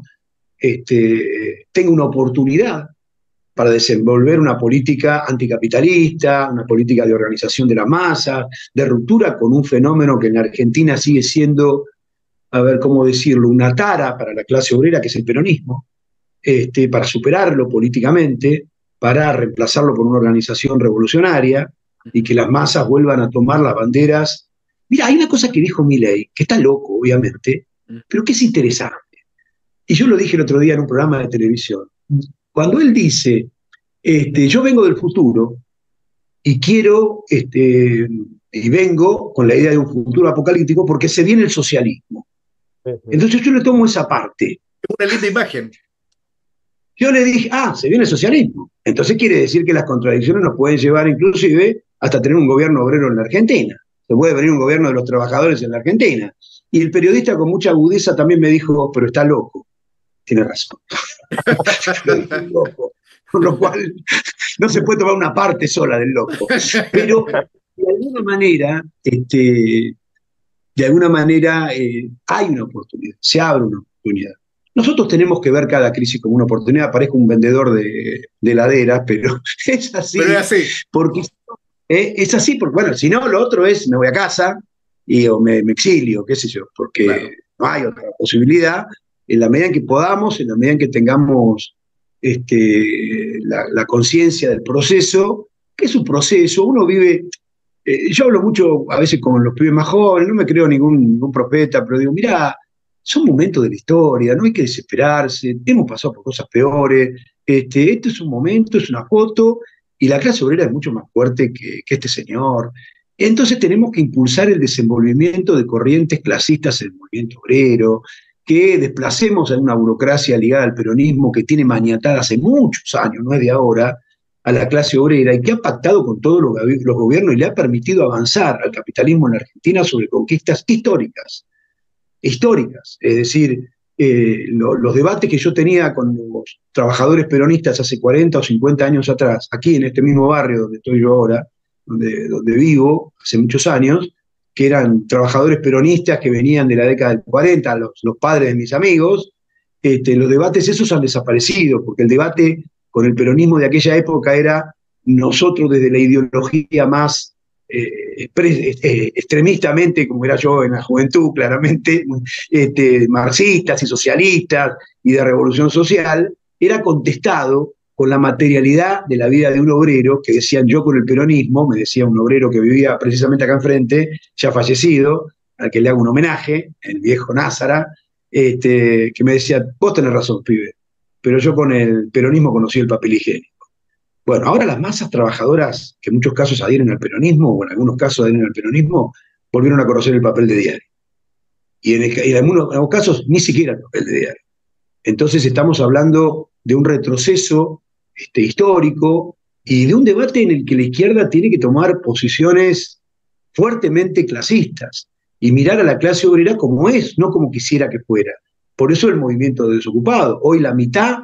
tenga una oportunidad para desenvolver una política anticapitalista, una política de organización de la masa, de ruptura con un fenómeno que en Argentina sigue siendo, a ver cómo decirlo, una tara para la clase obrera, que es el peronismo, para superarlo políticamente, para reemplazarlo por una organización revolucionaria y que las masas vuelvan a tomar las banderas. Mira, hay una cosa que dijo Milei, que está loco, obviamente, pero que es interesante. Y yo lo dije el otro día en un programa de televisión. Cuando él dice, yo vengo del futuro y quiero, y vengo con la idea de un futuro apocalíptico porque se viene el socialismo. Entonces yo le tomo esa parte. Una linda imagen. Yo le dije, se viene el socialismo. Entonces quiere decir que las contradicciones nos pueden llevar inclusive hasta tener un gobierno obrero en la Argentina. Se puede venir un gobierno de los trabajadores en la Argentina. Y el periodista con mucha agudeza también me dijo, pero está loco. Tiene razón. Loco. Con lo cual no se puede tomar una parte sola del loco. Pero de alguna manera hay una oportunidad, se abre una oportunidad. Nosotros tenemos que ver cada crisis como una oportunidad. Parezco un vendedor de heladeras, pero es así. Pero es así. Porque es así, porque bueno, si no, lo otro es me voy a casa o me exilio, qué sé yo, porque claro, no hay otra posibilidad. En la medida en que podamos, en la medida en que tengamos la conciencia del proceso, que es un proceso, uno vive, yo hablo mucho a veces con los pibes más jóvenes, no me creo ningún profeta, pero digo, mirá, son momentos de la historia, no hay que desesperarse, hemos pasado por cosas peores, este es un momento, es una foto, y la clase obrera es mucho más fuerte que este señor. Entonces tenemos que impulsar el desenvolvimiento de corrientes clasistas en el movimiento obrero, que desplacemos a una burocracia ligada al peronismo que tiene maniatada hace muchos años, no es de ahora, a la clase obrera y que ha pactado con todos los gobiernos y le ha permitido avanzar al capitalismo en la Argentina sobre conquistas históricas. Es decir, los debates que yo tenía con los trabajadores peronistas hace 40 o 50 años atrás, aquí en este mismo barrio donde estoy yo ahora, donde vivo hace muchos años, que eran trabajadores peronistas que venían de la década del 40, los padres de mis amigos, los debates esos han desaparecido, porque el debate con el peronismo de aquella época era nosotros desde la ideología más extremistamente, como era yo en la juventud, claramente, marxistas y socialistas y de revolución social, era contestado con la materialidad de la vida de un obrero, que decían yo con el peronismo, me decía un obrero que vivía precisamente acá enfrente, ya fallecido, al que le hago un homenaje, el viejo Názara, que me decía, vos tenés razón, pibe, pero yo con el peronismo conocí el papel higiénico. Bueno, ahora las masas trabajadoras, que en muchos casos adhieren al peronismo, o en algunos casos adhieren al peronismo, volvieron a conocer el papel de diario. Y en algunos casos ni siquiera el papel de diario. Entonces estamos hablando de un retroceso histórico y de un debate en el que la izquierda tiene que tomar posiciones fuertemente clasistas y mirar a la clase obrera como es, no como quisiera que fuera. Por eso el movimiento de desocupados. Hoy más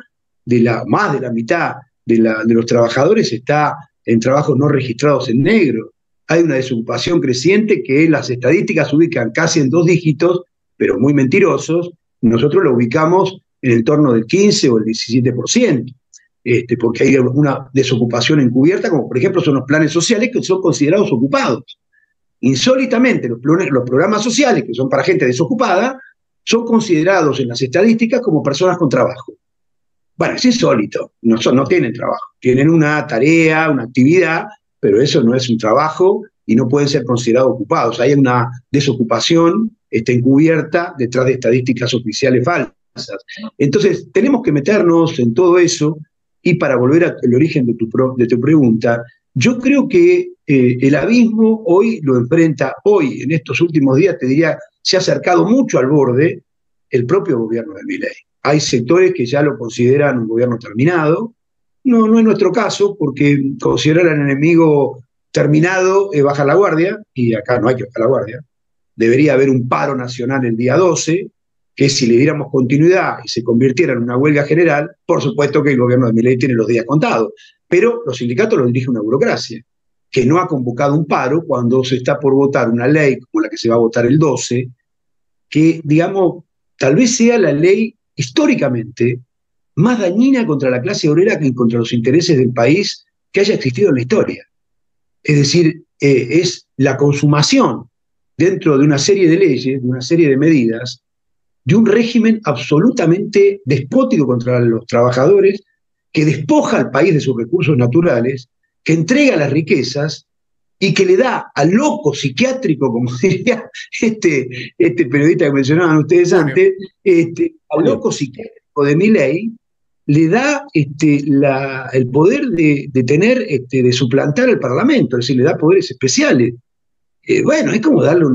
de la mitad de los trabajadores está en trabajos no registrados en negro. Hay una desocupación creciente que las estadísticas ubican casi en 2 dígitos, pero muy mentirosos. Nosotros lo ubicamos en el torno del 15 o el 17%. Porque hay una desocupación encubierta, como por ejemplo son los planes sociales que son considerados ocupados. Insólitamente, los programas sociales, que son para gente desocupada, son considerados en las estadísticas como personas con trabajo. Bueno, es insólito, no tienen trabajo, tienen una tarea, una actividad, pero eso no es un trabajo y no pueden ser considerados ocupados. Hay una desocupación encubierta detrás de estadísticas oficiales falsas. Entonces, tenemos que meternos en todo eso. Y para volver al origen de tu pregunta, yo creo que el abismo hoy lo enfrenta, en estos últimos días, te diría, se ha acercado mucho al borde el propio gobierno de Milei. Hay sectores que ya lo consideran un gobierno terminado. No es nuestro caso, porque considerar al enemigo terminado es bajar la guardia, y acá no hay que bajar la guardia. Debería haber un paro nacional el día 12, que si le diéramos continuidad y se convirtiera en una huelga general, por supuesto que el gobierno de Milei tiene los días contados, pero los sindicatos los dirige una burocracia, que no ha convocado un paro cuando se está por votar una ley como la que se va a votar el 12, que, digamos, tal vez sea la ley históricamente más dañina contra la clase obrera que contra los intereses del país que haya existido en la historia. Es decir, es la consumación dentro de una serie de leyes, de una serie de medidas, de un régimen absolutamente despótico contra los trabajadores, que despoja al país de sus recursos naturales, que entrega las riquezas y que le da al loco psiquiátrico, como diría este periodista que mencionaban ustedes antes, al loco psiquiátrico de Milei, le da el poder de tener, de suplantar al Parlamento, es decir, le da poderes especiales. Bueno, es como darle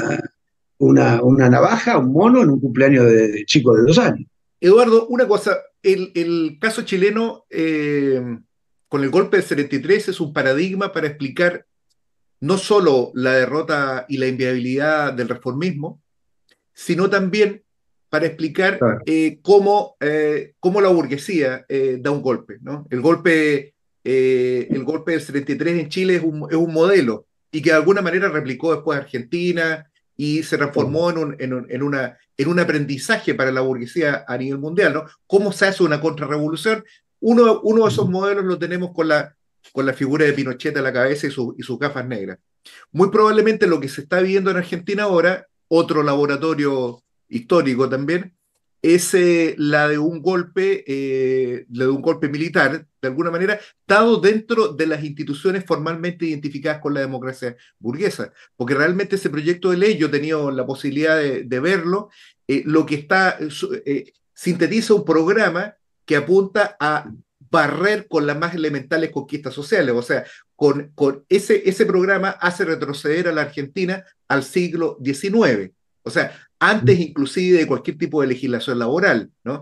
una navaja a un mono en un cumpleaños de chico de 2 años. Eduardo, una cosa, el caso chileno con el golpe del 73 es un paradigma para explicar no solo la derrota y la inviabilidad del reformismo, sino también para explicar cómo la burguesía da un golpe, ¿no? El golpe del 73 en Chile es un modelo y que de alguna manera replicó después Argentina y se transformó en un aprendizaje para la burguesía a nivel mundial, ¿no? ¿Cómo se hace una contrarrevolución? Uno de esos modelos lo tenemos con la figura de Pinochet a la cabeza y sus gafas negras. Muy probablemente lo que se está viviendo en Argentina ahora, otro laboratorio histórico también, es la de un golpe militar, de alguna manera, dado dentro de las instituciones formalmente identificadas con la democracia burguesa, porque realmente ese proyecto de ley, yo he tenido la posibilidad de verlo, lo que sintetiza un programa que apunta a barrer con las más elementales conquistas sociales, o sea, con ese programa hace retroceder a la Argentina al siglo XIX, o sea, antes inclusive de cualquier tipo de legislación laboral, ¿no?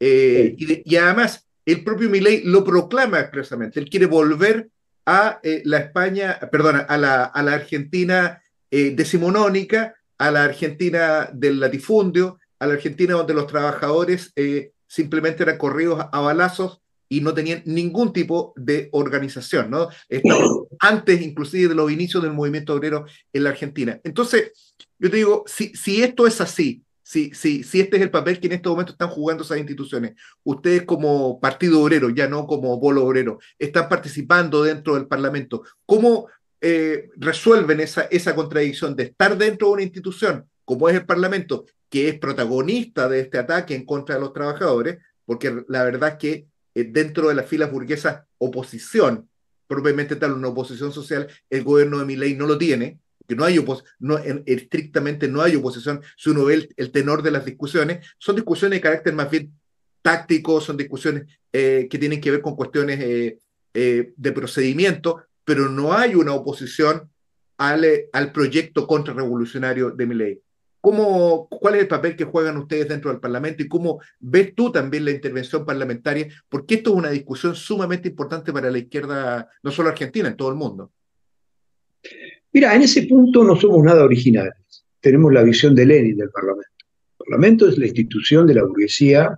Y además, el propio Milei lo proclama expresamente, él quiere volver a la España, perdona, a la Argentina decimonónica, a la Argentina del latifundio, a la Argentina donde los trabajadores simplemente eran corridos a balazos y no tenían ningún tipo de organización, ¿no? Estamos antes inclusive de los inicios del movimiento obrero en la Argentina. Entonces, yo te digo, si esto es así, si este es el papel que en este momento están jugando esas instituciones, ustedes como Partido Obrero, ya no como Polo Obrero, están participando dentro del Parlamento, ¿cómo resuelven esa contradicción de estar dentro de una institución como es el Parlamento, que es protagonista de este ataque en contra de los trabajadores? Porque la verdad es que dentro de las filas burguesas, oposición, propiamente tal, una oposición social, el gobierno de Milei no lo tiene, que no hay estrictamente no hay oposición. Si uno ve el tenor de las discusiones, son discusiones de carácter más bien táctico, son discusiones que tienen que ver con cuestiones de procedimiento, pero no hay una oposición al proyecto contrarrevolucionario de Milei. ¿Cuál es el papel que juegan ustedes dentro del Parlamento y cómo ves tú también la intervención parlamentaria? Porque esto es una discusión sumamente importante para la izquierda, no solo argentina, en todo el mundo. Mira, en ese punto no somos nada originales. Tenemos la visión de Lenin del Parlamento. El Parlamento es la institución de la burguesía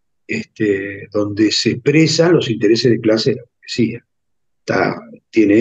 donde se expresan los intereses de clase de la burguesía. Tiene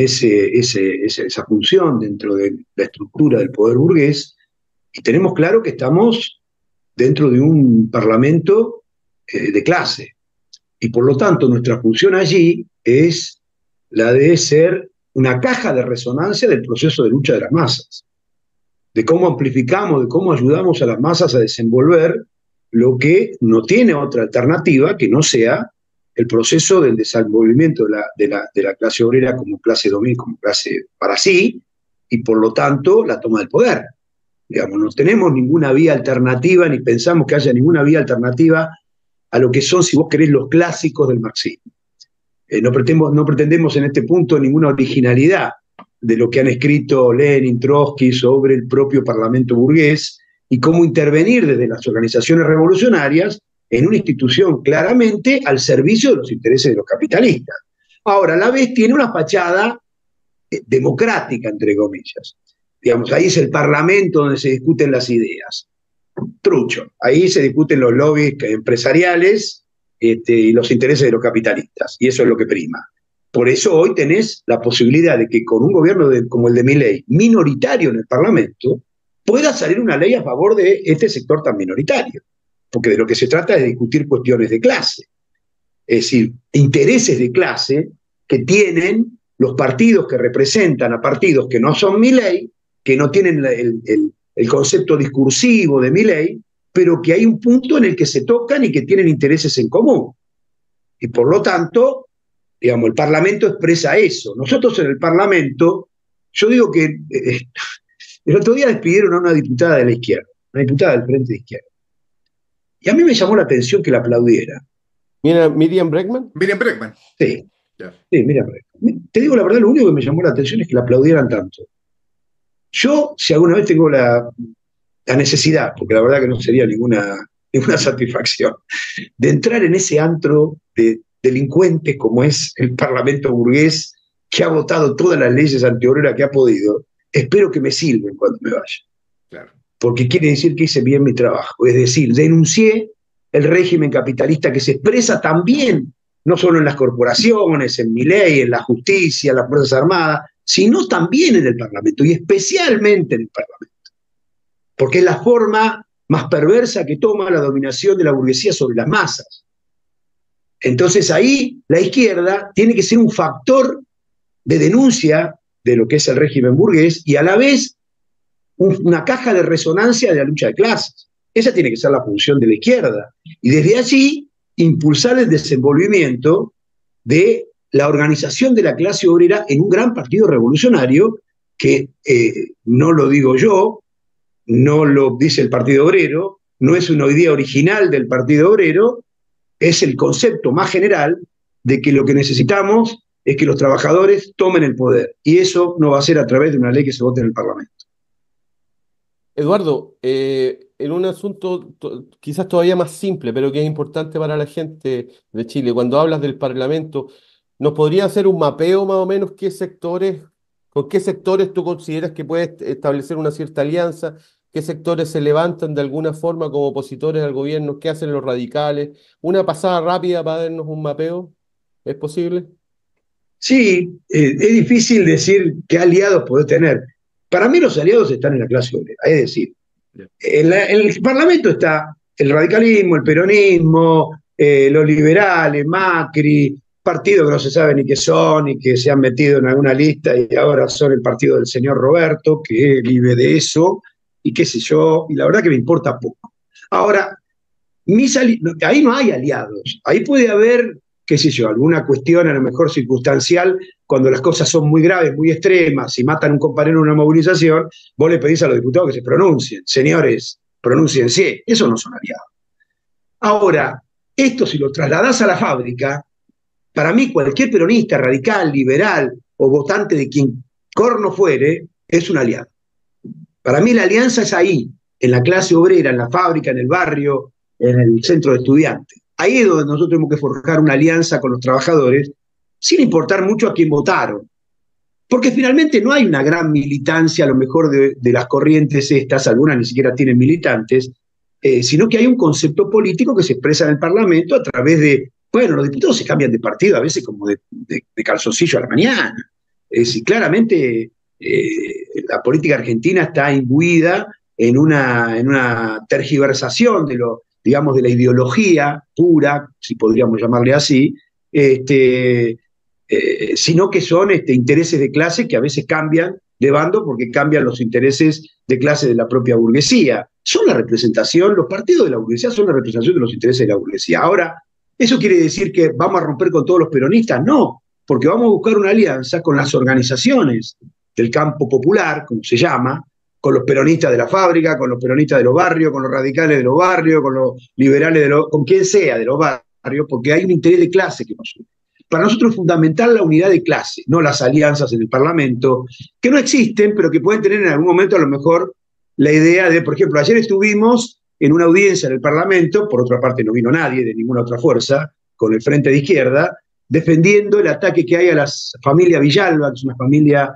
esa función dentro de la estructura del poder burgués. Y tenemos claro que estamos dentro de un parlamento de clase. Y por lo tanto, nuestra función allí es la de ser una caja de resonancia del proceso de lucha de las masas. De cómo amplificamos, de cómo ayudamos a las masas a desenvolver lo que no tiene otra alternativa que no sea el proceso del desenvolvimiento de la clase obrera como clase dominante, como clase para sí, y por lo tanto la toma del poder. Digamos, no tenemos ninguna vía alternativa, ni pensamos que haya ninguna vía alternativa a lo que son, si vos querés, los clásicos del marxismo. No pretendemos en este punto ninguna originalidad de lo que han escrito Lenin, Trotsky sobre el propio Parlamento burgués y cómo intervenir desde las organizaciones revolucionarias en una institución claramente al servicio de los intereses de los capitalistas. Ahora, a la vez tiene una fachada democrática, entre comillas. Digamos, ahí es el Parlamento donde se discuten las ideas. Trucho. Ahí se discuten los lobbies empresariales y los intereses de los capitalistas. Y eso es lo que prima. Por eso hoy tenés la posibilidad de que con un gobierno como el de Milei, minoritario en el Parlamento, pueda salir una ley a favor de este sector tan minoritario. Porque de lo que se trata es de discutir cuestiones de clase. Es decir, intereses de clase que tienen los partidos que representan a partidos que no son Milei, que no tienen el concepto discursivo de Milei, pero que hay un punto en el que se tocan y que tienen intereses en común. Y por lo tanto, digamos, el Parlamento expresa eso. Nosotros en el Parlamento, yo digo que el otro día despidieron a una diputada de la izquierda, una diputada del Frente de Izquierda. Y a mí me llamó la atención que la aplaudiera. ¿Miriam Bregman? Miriam Bregman. Sí. Yeah. Sí, Miriam Bregman. Te digo la verdad, lo único que me llamó la atención es que la aplaudieran tanto. Yo, si alguna vez tengo la necesidad, porque la verdad que no sería ninguna satisfacción, de entrar en ese antro de delincuentes como es el Parlamento burgués, que ha votado todas las leyes antiobreras que ha podido, espero que me sirven cuando me vaya. Claro. Porque quiere decir que hice bien mi trabajo. Es decir, denuncié el régimen capitalista que se expresa también, no solo en las corporaciones, en Milei, en la justicia, en las Fuerzas Armadas, sino también en el Parlamento, y especialmente en el Parlamento. Porque es la forma más perversa que toma la dominación de la burguesía sobre las masas. Entonces ahí la izquierda tiene que ser un factor de denuncia de lo que es el régimen burgués y a la vez una caja de resonancia de la lucha de clases. Esa tiene que ser la función de la izquierda. Y desde allí impulsar el desenvolvimiento de la organización de la clase obrera en un gran partido revolucionario que no lo digo yo, no lo dice el Partido Obrero, no es una idea original del Partido Obrero, es el concepto más general de que lo que necesitamos es que los trabajadores tomen el poder. Y eso no va a ser a través de una ley que se vote en el Parlamento. Eduardo, en un asunto quizás todavía más simple, pero que es importante para la gente de Chile, cuando hablas del Parlamento, ¿nos podría hacer un mapeo más o menos con qué sectores tú consideras que puedes establecer una cierta alianza? ¿Qué sectores se levantan de alguna forma como opositores al gobierno? ¿Qué hacen los radicales? Una pasada rápida para darnos un mapeo, ¿es posible? Sí, es difícil decir qué aliados puede tener. Para mí los aliados están en la clase obrera, es decir, en el Parlamento está el radicalismo, el peronismo, los liberales, Macri, partidos que no se sabe ni qué son y que se han metido en alguna lista y ahora son el partido del señor Roberto, que vive de eso, y qué sé yo, y la verdad que me importa poco. Ahora, ahí no hay aliados, ahí puede haber, qué sé yo, alguna cuestión a lo mejor circunstancial, cuando las cosas son muy graves, muy extremas, si matan a un compañero en una movilización, vos le pedís a los diputados que se pronuncien, señores, pronúnciense, eso no son aliados. Ahora, esto si lo trasladás a la fábrica, para mí cualquier peronista, radical, liberal o votante de quien corno fuere, es un aliado. Para mí la alianza es ahí, en la clase obrera, en la fábrica, en el barrio, en el centro de estudiantes. Ahí es donde nosotros tenemos que forjar una alianza con los trabajadores, sin importar mucho a quién votaron. Porque finalmente no hay una gran militancia, a lo mejor de las corrientes estas, algunas ni siquiera tienen militantes, sino que hay un concepto político que se expresa en el Parlamento a través de, bueno, los diputados se cambian de partido a veces como de calzoncillo a la mañana. Es decir, claramente la política argentina está imbuida en una tergiversación de digamos, de la ideología pura, si podríamos llamarle así, sino que son intereses de clase que a veces cambian de bando porque cambian los intereses de clase de la propia burguesía. Son la representación, los partidos de la burguesía son la representación de los intereses de la burguesía. Ahora, ¿eso quiere decir que vamos a romper con todos los peronistas? No, porque vamos a buscar una alianza con las organizaciones del campo popular, como se llama, con los peronistas de la fábrica, con los peronistas de los barrios, con los radicales de los barrios, con los liberales con quien sea de los barrios, porque hay un interés de clase que nos une. Para nosotros es fundamental la unidad de clase, no las alianzas en el Parlamento, que no existen, pero que pueden tener en algún momento a lo mejor la idea de, por ejemplo, ayer estuvimos en una audiencia en el Parlamento, por otra parte no vino nadie de ninguna otra fuerza, con el Frente de Izquierda, defendiendo el ataque que hay a la familia Villalba, que es una familia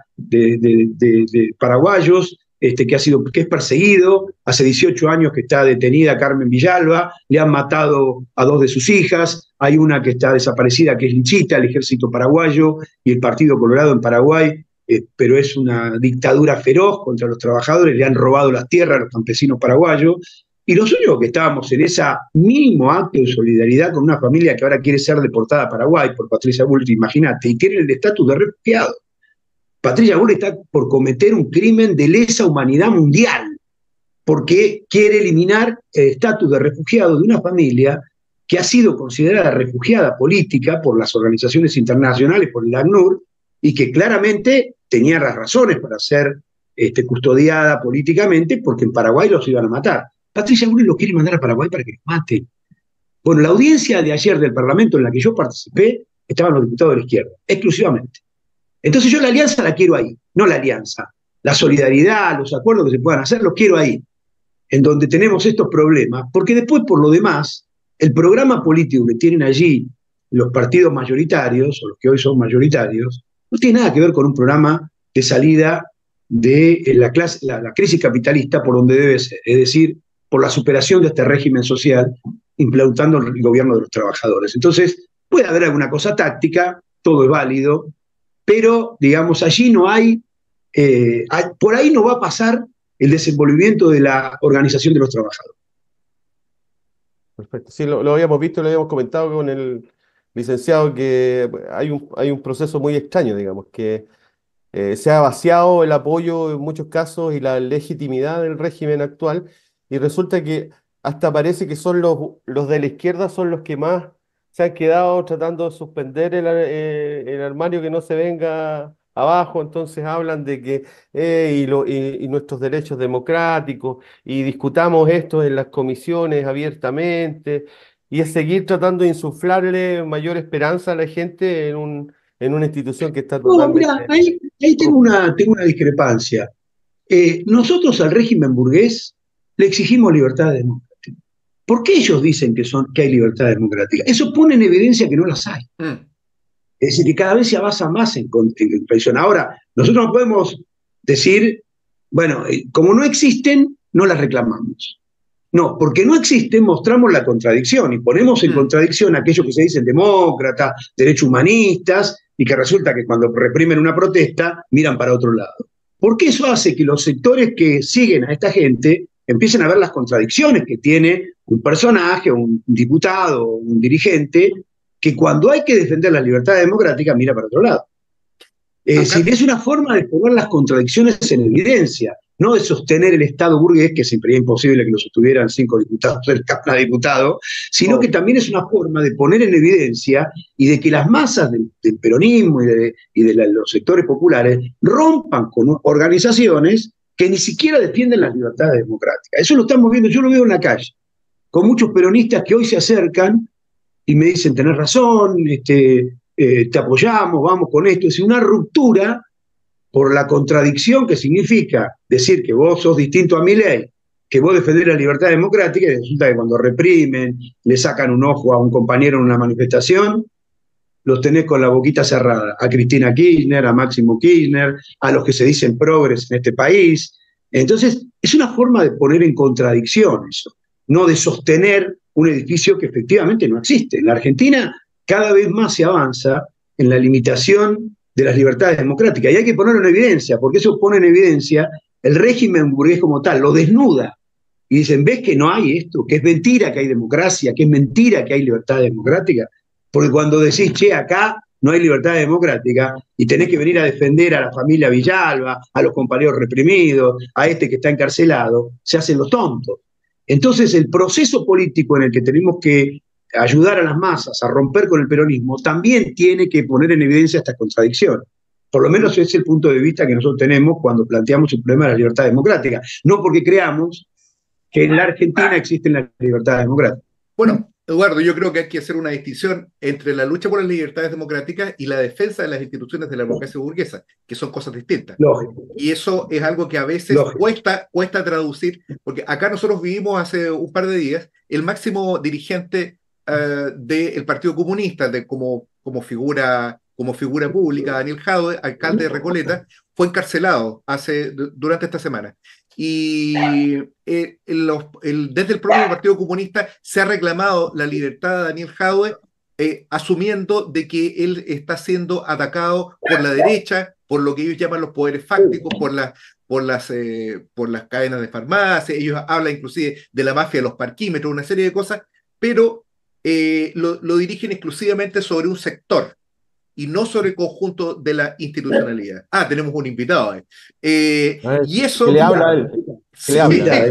de paraguayos, que es perseguido, hace 18 años que está detenida Carmen Villalba, le han matado a 2 de sus hijas, hay una que está desaparecida que es Lichita, el ejército paraguayo y el Partido Colorado en Paraguay, pero es una dictadura feroz contra los trabajadores, le han robado las tierras a los campesinos paraguayos, y los únicos que estábamos en ese mínimo acto de solidaridad con una familia que ahora quiere ser deportada a Paraguay por Patricia Bullrich, imagínate, y tiene el estatus de refugiado. Patricia Bullrich está por cometer un crimen de lesa humanidad mundial, porque quiere eliminar el estatus de refugiado de una familia que ha sido considerada refugiada política por las organizaciones internacionales, por el ACNUR, y que claramente tenía las razones para ser custodiada políticamente, porque en Paraguay los iban a matar. Patricia Bullrich lo quiere mandar a Paraguay para que los mate. Bueno, la audiencia de ayer del Parlamento en la que yo participé, estaban los diputados de la izquierda, exclusivamente. Entonces yo la alianza la quiero ahí, no la alianza. La solidaridad, los acuerdos que se puedan hacer, los quiero ahí, en donde tenemos estos problemas, porque después, por lo demás, el programa político que tienen allí los partidos mayoritarios, o los que hoy son mayoritarios, no tiene nada que ver con un programa de salida de la crisis capitalista por donde debe ser, es decir, por la superación de este régimen social implantando el gobierno de los trabajadores. Entonces, puede haber alguna cosa táctica, todo es válido, pero, digamos, allí no hay, por ahí no va a pasar el desenvolvimiento de la organización de los trabajadores. Perfecto. Sí, lo habíamos visto, lo habíamos comentado con el licenciado, que hay un proceso muy extraño, digamos, que se ha vaciado el apoyo en muchos casos y la legitimidad del régimen actual, y resulta que hasta parece que son los de la izquierda son los que más se han quedado tratando de suspender el armario que no se venga abajo. Entonces hablan de que y nuestros derechos democráticos, y discutamos esto en las comisiones abiertamente, y es seguir tratando de insuflarle mayor esperanza a la gente en una institución que está No, mira, totalmente... ahí tengo una discrepancia. Nosotros al régimen burgués le exigimos libertad democrática. ¿Por qué ellos dicen que hay libertad democrática? Eso pone en evidencia que no las hay. Es decir, que cada vez se avanza más en presión. Ahora, nosotros no podemos decir, bueno, como no existen, no las reclamamos. No, porque no existen, mostramos la contradicción y ponemos en contradicción a aquellos que se dicen demócratas, derechos humanistas, y que resulta que cuando reprimen una protesta, miran para otro lado. Porque eso hace que los sectores que siguen a esta gente empiecen a ver las contradicciones que tiene un personaje, un diputado, un dirigente, que cuando hay que defender la libertad democrática mira para otro lado. Si es una forma de poner las contradicciones en evidencia, no de sostener el Estado burgués, que sería imposible que lo sostuvieran 5 diputados del Cámara de Diputados, sino que también es una forma de poner en evidencia y de que las masas del peronismo y de los sectores populares rompan con organizaciones que ni siquiera defienden las libertades democráticas. Eso lo estamos viendo, yo lo veo en la calle, con muchos peronistas que hoy se acercan y me dicen, tenés razón, te apoyamos, vamos con esto. Es una ruptura por la contradicción que significa decir que vos sos distinto a Milei, que vos defendés la libertad democrática, y resulta que cuando reprimen, le sacan un ojo a un compañero en una manifestación, los tenés con la boquita cerrada, a Cristina Kirchner, a Máximo Kirchner, a los que se dicen progres en este país. Entonces, es una forma de poner en contradicción eso, no de sostener un edificio que efectivamente no existe. En la Argentina cada vez más se avanza en la limitación de las libertades democráticas, y hay que ponerlo en evidencia, porque eso pone en evidencia el régimen burgués como tal, lo desnuda, y dicen, ¿ves que no hay esto? Que es mentira que hay democracia, que es mentira que hay libertad democrática, porque cuando decís, che, acá no hay libertad democrática, y tenés que venir a defender a la familia Villalba, a los compañeros reprimidos, a este que está encarcelado, se hacen los tontos. Entonces el proceso político en el que tenemos que ayudar a las masas a romper con el peronismo también tiene que poner en evidencia esta contradicción. Por lo menos ese es el punto de vista que nosotros tenemos cuando planteamos el problema de la libertad democrática. No porque creamos que en la Argentina existen las libertades democráticas. Bueno, Eduardo, yo creo que hay que hacer una distinción entre la lucha por las libertades democráticas y la defensa de las instituciones de la democracia burguesa, que son cosas distintas. Lógico. Y eso es algo que a veces cuesta traducir, porque acá nosotros vivimos hace un par de días el máximo dirigente del Partido Comunista, como figura pública, Daniel Jadwe, alcalde de Recoleta, fue encarcelado durante esta semana. Y desde el propio Partido Comunista se ha reclamado la libertad de Daniel Jadwe, asumiendo de que él está siendo atacado por la derecha, por lo que ellos llaman los poderes fácticos, por las cadenas de farmacia. Ellos hablan inclusive de la mafia de los parquímetros, una serie de cosas, pero lo dirigen exclusivamente sobre un sector y no sobre el conjunto de la institucionalidad. Tenemos un invitado. Y eso... ¿Qué le habla a él? ¿Qué le habla?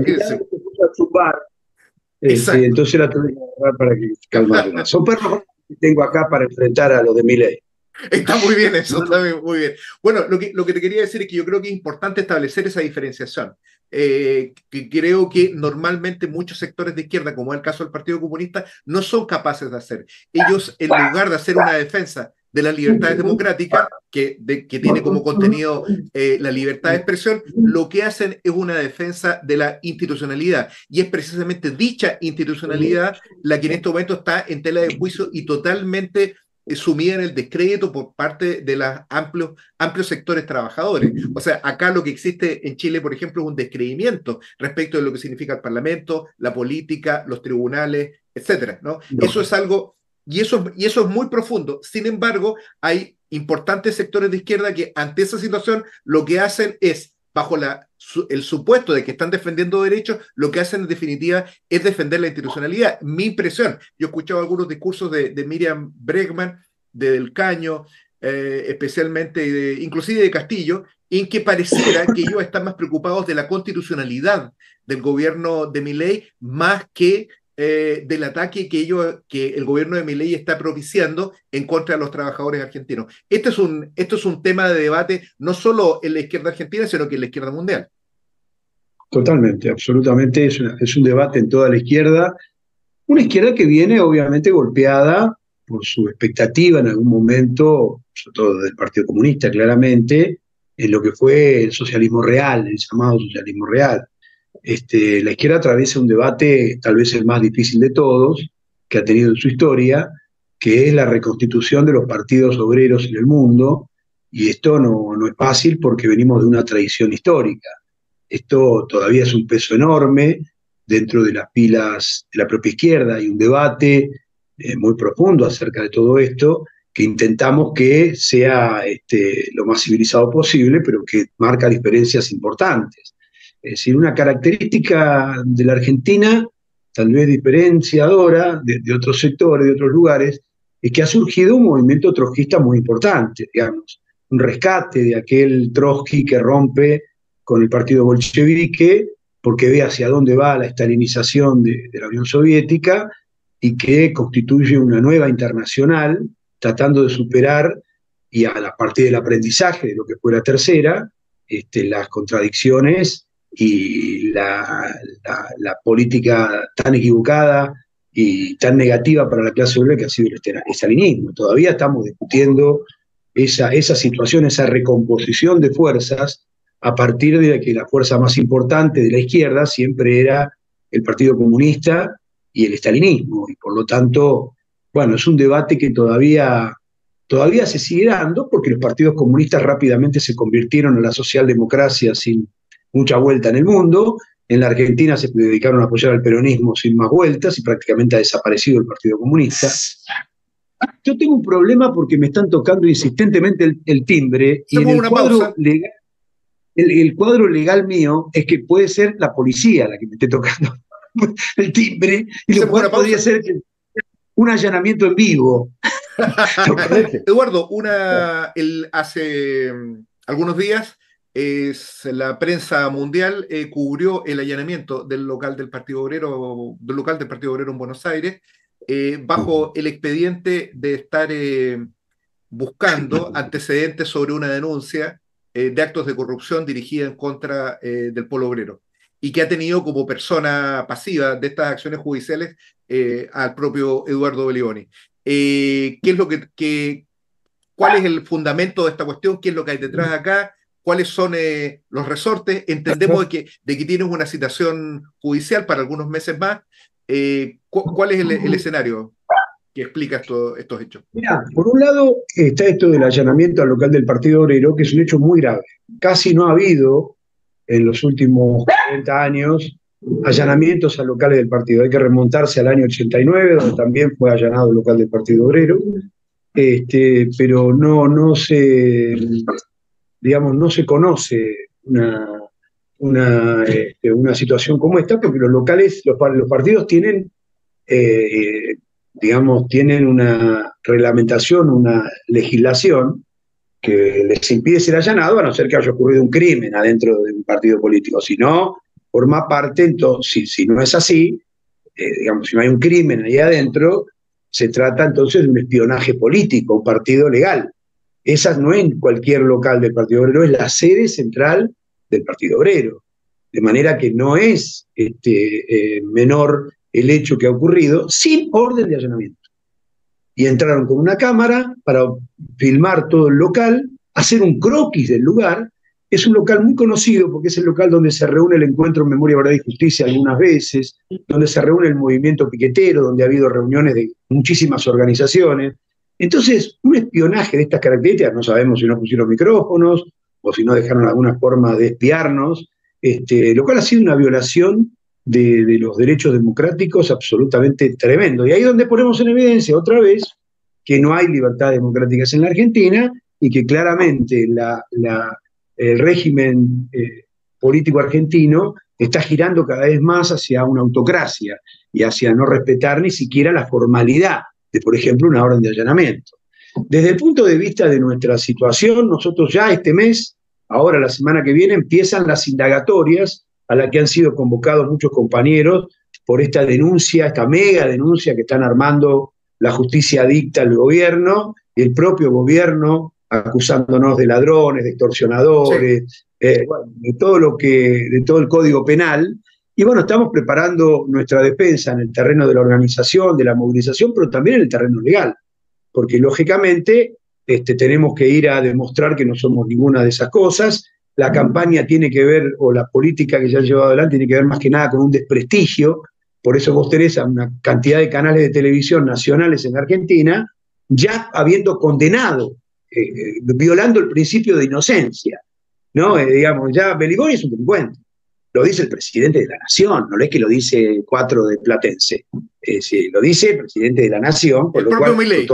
Entonces la tuve que agarrar para que calmarla. Son perros que tengo acá para enfrentar a los de Milei. Está muy bien eso, está muy bien. Bueno, lo que te quería decir es que yo creo que es importante establecer esa diferenciación. Que creo que normalmente muchos sectores de izquierda, como es el caso del Partido Comunista, no son capaces de hacer. Ellos, en lugar de hacer una defensa de las libertades democráticas, que tiene como contenido la libertad de expresión, lo que hacen es una defensa de la institucionalidad, y es precisamente dicha institucionalidad la que en este momento está en tela de juicio y totalmente sumida en el descrédito por parte de los amplios sectores trabajadores. O sea, acá lo que existe en Chile, por ejemplo, es un descreimiento respecto de lo que significa el Parlamento, la política, los tribunales, etcétera, ¿no? Eso es algo, y eso es muy profundo. Sin embargo, hay importantes sectores de izquierda que ante esa situación lo que hacen es, bajo el supuesto de que están defendiendo derechos, lo que hacen en definitiva es defender la institucionalidad. Mi impresión, yo he escuchado algunos discursos de Miriam Bregman, de Del Caño, especialmente, inclusive de Castillo, en que pareciera que ellos están más preocupados de la constitucionalidad del gobierno de Milei más que del ataque que el gobierno de Milei está propiciando en contra de los trabajadores argentinos. Esto es un tema de debate no solo en la izquierda argentina, sino que en la izquierda mundial. Totalmente, absolutamente, es un debate en toda la izquierda. Una izquierda que viene obviamente golpeada por su expectativa en algún momento, sobre todo del Partido Comunista claramente, en lo que fue el socialismo real, el llamado socialismo real. La izquierda atraviesa un debate, tal vez el más difícil de todos, que ha tenido en su historia, que es la reconstitución de los partidos obreros en el mundo, y esto no es fácil porque venimos de una tradición histórica. Esto todavía es un peso enorme dentro de las filas de la propia izquierda. Hay un debate muy profundo acerca de todo esto, que intentamos que sea lo más civilizado posible, pero que marca diferencias importantes. Es decir, una característica de la Argentina, tal vez diferenciadora de otros sectores, de otros lugares, es que ha surgido un movimiento trotskista muy importante, digamos, un rescate de aquel Trotsky que rompe con el partido bolchevique, porque ve hacia dónde va la estalinización de la Unión Soviética y que constituye una nueva internacional, tratando de superar, y a partir del aprendizaje de lo que fue la tercera, las contradicciones y la política tan equivocada y tan negativa para la clase obrera que ha sido el estalinismo. Todavía estamos discutiendo esa situación, esa recomposición de fuerzas, a partir de que la fuerza más importante de la izquierda siempre era el Partido Comunista y el estalinismo, y por lo tanto, bueno, es un debate que todavía se sigue dando, porque los partidos comunistas rápidamente se convirtieron en la socialdemocracia sin mucha vuelta en el mundo. En la Argentina se dedicaron a apoyar al peronismo sin más vueltas y prácticamente ha desaparecido el Partido Comunista. Yo tengo un problema porque me están tocando insistentemente el timbre, y en el cuadro legal mío es que puede ser la policía la que me esté tocando el timbre, y lo cual podría ser un allanamiento en vivo. Eduardo, hace algunos días la prensa mundial cubrió el allanamiento del local del Partido Obrero en Buenos Aires, bajo el expediente de estar buscando antecedentes sobre una denuncia de actos de corrupción dirigida en contra del Polo Obrero, y que ha tenido como persona pasiva de estas acciones judiciales al propio Eduardo Beliboni. ¿Cuál es el fundamento de esta cuestión? ¿Qué es lo que hay detrás de acá? ¿Cuáles son los resortes? Entendemos de que tienes una citación judicial para algunos meses más. ¿Cuál es el escenario que explica estos hechos? Mirá, por un lado está esto del allanamiento al local del Partido Obrero, que es un hecho muy grave. Casi no ha habido en los últimos 40 años allanamientos a locales del partido. Hay que remontarse al año 89, donde también fue allanado el local del Partido Obrero, pero no se conoce una situación como esta, porque los partidos tienen, tienen una reglamentación, una legislación que les impide ser allanado, a no ser que haya ocurrido un crimen adentro de un partido político. Si no, forma parte, entonces, si no es así, si no hay un crimen ahí adentro, se trata entonces de un espionaje político, un partido legal. Esa no es en cualquier local del Partido Obrero, es la sede central del Partido Obrero. De manera que no es menor el hecho que ha ocurrido sin orden de allanamiento. Y entraron con una cámara para filmar todo el local, hacer un croquis del lugar. Es un local muy conocido porque es el local donde se reúne el Encuentro en Memoria, Verdad y Justicia algunas veces, donde se reúne el movimiento piquetero, donde ha habido reuniones de muchísimas organizaciones. Entonces, un espionaje de estas características, no sabemos si no pusieron micrófonos o si no dejaron alguna forma de espiarnos, lo cual ha sido una violación de los derechos democráticos absolutamente tremendo. Y ahí es donde ponemos en evidencia otra vez que no hay libertades democráticas en la Argentina y que claramente el régimen político argentino está girando cada vez más hacia una autocracia y hacia no respetar ni siquiera la formalidad de, por ejemplo, una orden de allanamiento. Desde el punto de vista de nuestra situación, nosotros ya este mes ahora la semana que viene empiezan las indagatorias a las que han sido convocados muchos compañeros por esta denuncia, esta mega denuncia que están armando la justicia adicta al gobierno, y el propio gobierno acusándonos de ladrones, de extorsionadores, bueno, de todo el Código Penal. Y bueno, estamos preparando nuestra defensa en el terreno de la organización, de la movilización, pero también en el terreno legal, porque lógicamente tenemos que ir a demostrar que no somos ninguna de esas cosas. La campaña tiene que ver, o la política que se ha llevado adelante tiene que ver más que nada con un desprestigio. Por eso vos tenés a una cantidad de canales de televisión nacionales en Argentina ya habiendo condenado, violando el principio de inocencia, ¿no? Digamos, ya Beliboni es un delincuente. Lo dice el presidente de la Nación, no es que lo dice Cuatro de Platense. Sí, lo dice el presidente de la Nación, por el lo propio cual, Milei.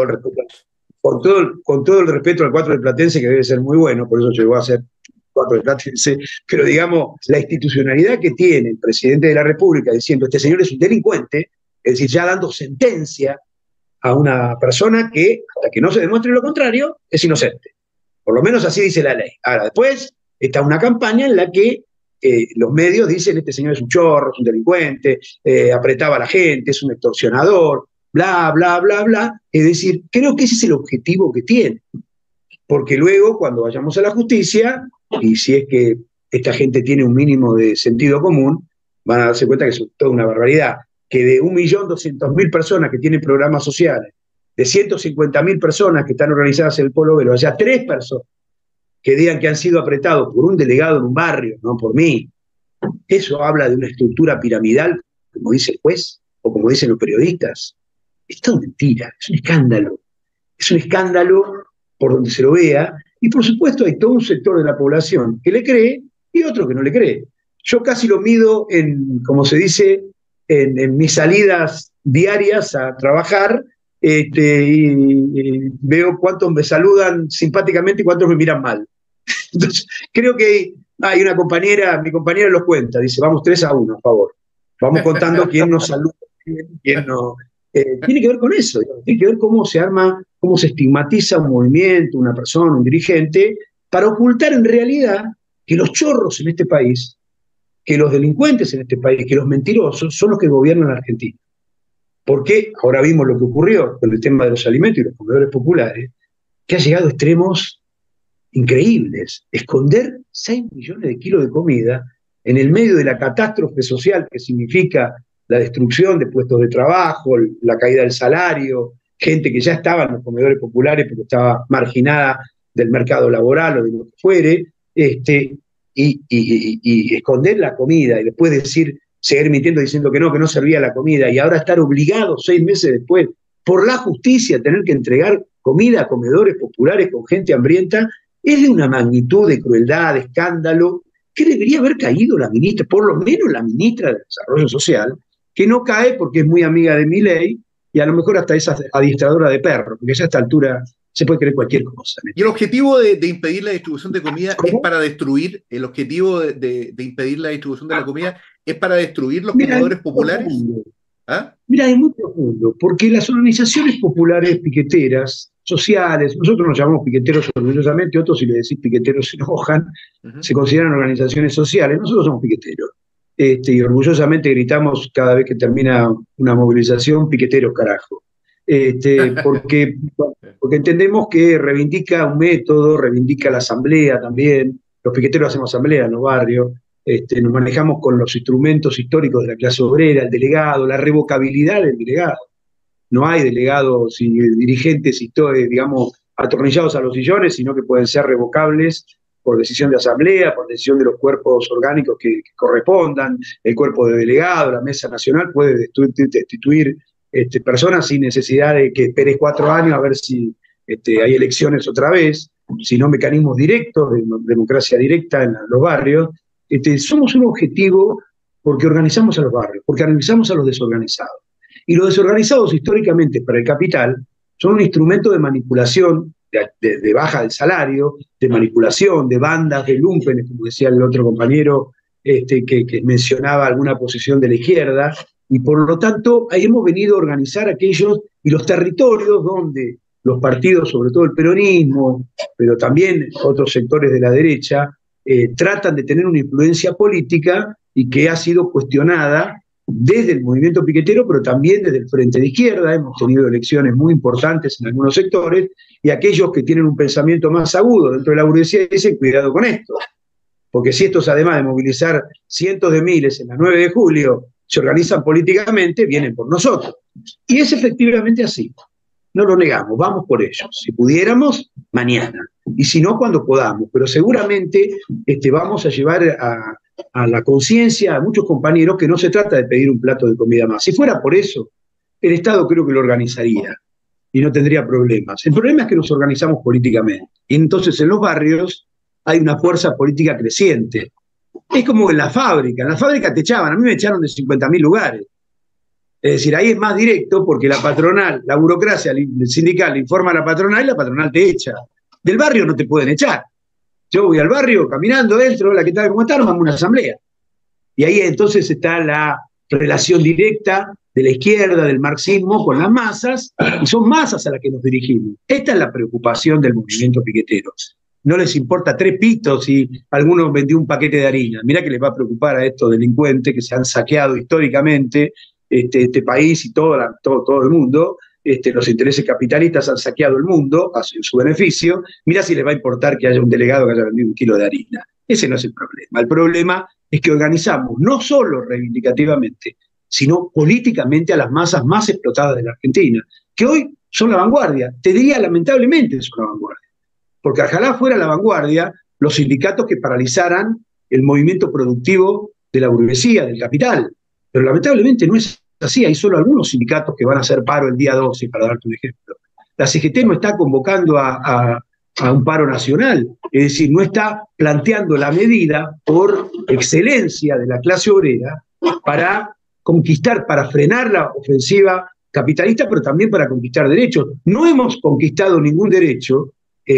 con todo el respeto al Cuatro de Platense, que debe ser muy bueno, por eso llegó a ser Cuatro de Platense, pero digamos, la institucionalidad que tiene el presidente de la República diciendo este señor es un delincuente, es decir, ya dando sentencia a una persona que, hasta que no se demuestre lo contrario, es inocente. Por lo menos así dice la ley. Ahora, después está una campaña en la que los medios dicen este señor es un chorro, es un delincuente, apretaba a la gente, es un extorsionador, bla, bla, bla, bla. Es decir, creo que ese es el objetivo que tiene. Porque luego, cuando vayamos a la justicia, y si es que esta gente tiene un mínimo de sentido común, van a darse cuenta que es toda una barbaridad. Que de 1.200.000 personas que tienen programas sociales, de 150.000 personas que están organizadas en el Polo Obrero, haya 3 personas que digan que han sido apretados por un delegado en un barrio, no por mí. Eso habla de una estructura piramidal, como dice el juez, o como dicen los periodistas. Esto es mentira, es un escándalo. Es un escándalo por donde se lo vea, y por supuesto hay todo un sector de la población que le cree y otro que no le cree. Yo casi lo mido en, como se dice, en mis salidas diarias a trabajar, y veo cuántos me saludan simpáticamente y cuántos me miran mal. Entonces, creo que hay una compañera, mi compañera los cuenta, dice, vamos 3-1, a favor. Vamos contando quién nos saluda, quién no. Tiene que ver con eso, tiene que ver cómo se arma, cómo se estigmatiza un movimiento, una persona, un dirigente, para ocultar en realidad que los chorros en este país, que los delincuentes en este país, que los mentirosos son los que gobiernan la Argentina. Porque ahora vimos lo que ocurrió con el tema de los alimentos y los comedores populares, que ha llegado a extremos increíbles. Esconder 6 millones de kilos de comida en el medio de la catástrofe social que significa la destrucción de puestos de trabajo, la caída del salario, gente que ya estaba en los comedores populares porque estaba marginada del mercado laboral o de lo que fuere, y esconder la comida y después seguir mintiendo diciendo que no servía la comida, y ahora estar obligado 6 meses después por la justicia a tener que entregar comida a comedores populares con gente hambrienta, es de una magnitud de crueldad, de escándalo, que debería haber caído la ministra, por lo menos la ministra de Desarrollo Social, que no cae porque es muy amiga de Milei, y a lo mejor hasta esa adiestradora de perros, porque ya a esta altura se puede creer cualquier cosa. ¿Y el objetivo de impedir la distribución de comida es para destruir? ¿El objetivo de impedir la distribución de la comida es para destruir los comedores populares? ¿Ah? Mira, es muy profundo, porque las organizaciones populares piqueteras, sociales, nosotros nos llamamos piqueteros orgullosamente, otros si le decís piqueteros se enojan, se consideran organizaciones sociales, nosotros somos piqueteros. Y orgullosamente gritamos cada vez que termina una movilización, piqueteros carajo. Porque entendemos que reivindica un método, reivindica la asamblea también, los piqueteros hacemos asamblea en los barrios, nos manejamos con los instrumentos históricos de la clase obrera, el delegado, la revocabilidad del delegado. No hay delegados y dirigentes, digamos, atornillados a los sillones, sino que pueden ser revocables por decisión de asamblea, por decisión de los cuerpos orgánicos que correspondan, el cuerpo de delegado, la mesa nacional puede destituir personas sin necesidad de que esperes 4 años a ver si hay elecciones otra vez, sino mecanismos directos, de democracia directa en los barrios. Somos un objetivo porque organizamos a los barrios, porque organizamos a los desorganizados. Y los desorganizados históricamente para el capital son un instrumento de manipulación, de baja del salario, de manipulación, de bandas, de lumpenes, como decía el otro compañero que mencionaba alguna posición de la izquierda, y por lo tanto ahí hemos venido a organizar aquellos y los territorios donde los partidos, sobre todo el peronismo, pero también otros sectores de la derecha, tratan de tener una influencia política y que ha sido cuestionada desde el movimiento piquetero, pero también desde el Frente de Izquierda. Hemos tenido elecciones muy importantes en algunos sectores, y aquellos que tienen un pensamiento más agudo dentro de la burguesía dicen: cuidado con esto, porque si estos, además de movilizar cientos de miles en la 9 de julio, se organizan políticamente, vienen por nosotros. Y es efectivamente así. No lo negamos, vamos por ellos. Si pudiéramos, mañana. Y si no, cuando podamos. Pero seguramente vamos a llevar a la conciencia a muchos compañeros que no se trata de pedir un plato de comida más. Si fuera por eso, el Estado creo que lo organizaría y no tendría problemas. El problema es que nos organizamos políticamente. Y entonces en los barrios hay una fuerza política creciente. Es como en la fábrica te echaban, a mí me echaron de 50.000 lugares. Es decir, ahí es más directo porque la patronal, la burocracia el sindical le informa a la patronal y la patronal te echa. Del barrio no te pueden echar. Yo voy al barrio caminando dentro, hola, ¿qué tal? ¿Cómo están? Nos vamos a una asamblea. Y ahí entonces está la relación directa de la izquierda, del marxismo, con las masas, y son masas a las que nos dirigimos. Esta es la preocupación del movimiento piquetero. No les importa 3 pitos si alguno vendió un paquete de harina. Mirá que les va a preocupar a estos delincuentes que se han saqueado históricamente este país y todo el mundo. Los intereses capitalistas han saqueado el mundo en su beneficio. Mirá si les va a importar que haya un delegado que haya vendido 1 kilo de harina. Ese no es el problema. El problema es que organizamos no solo reivindicativamente, sino políticamente a las masas más explotadas de la Argentina, que hoy son la vanguardia. Te diría, lamentablemente, son la vanguardia. Porque ojalá fuera la vanguardia los sindicatos que paralizaran el movimiento productivo de la burguesía, del capital. Pero lamentablemente no es así. Hay solo algunos sindicatos que van a hacer paro el día 12, para darte un ejemplo. La CGT no está convocando a un paro nacional, es decir, no está planteando la medida por excelencia de la clase obrera para conquistar, para frenar la ofensiva capitalista, pero también para conquistar derechos. No hemos conquistado ningún derecho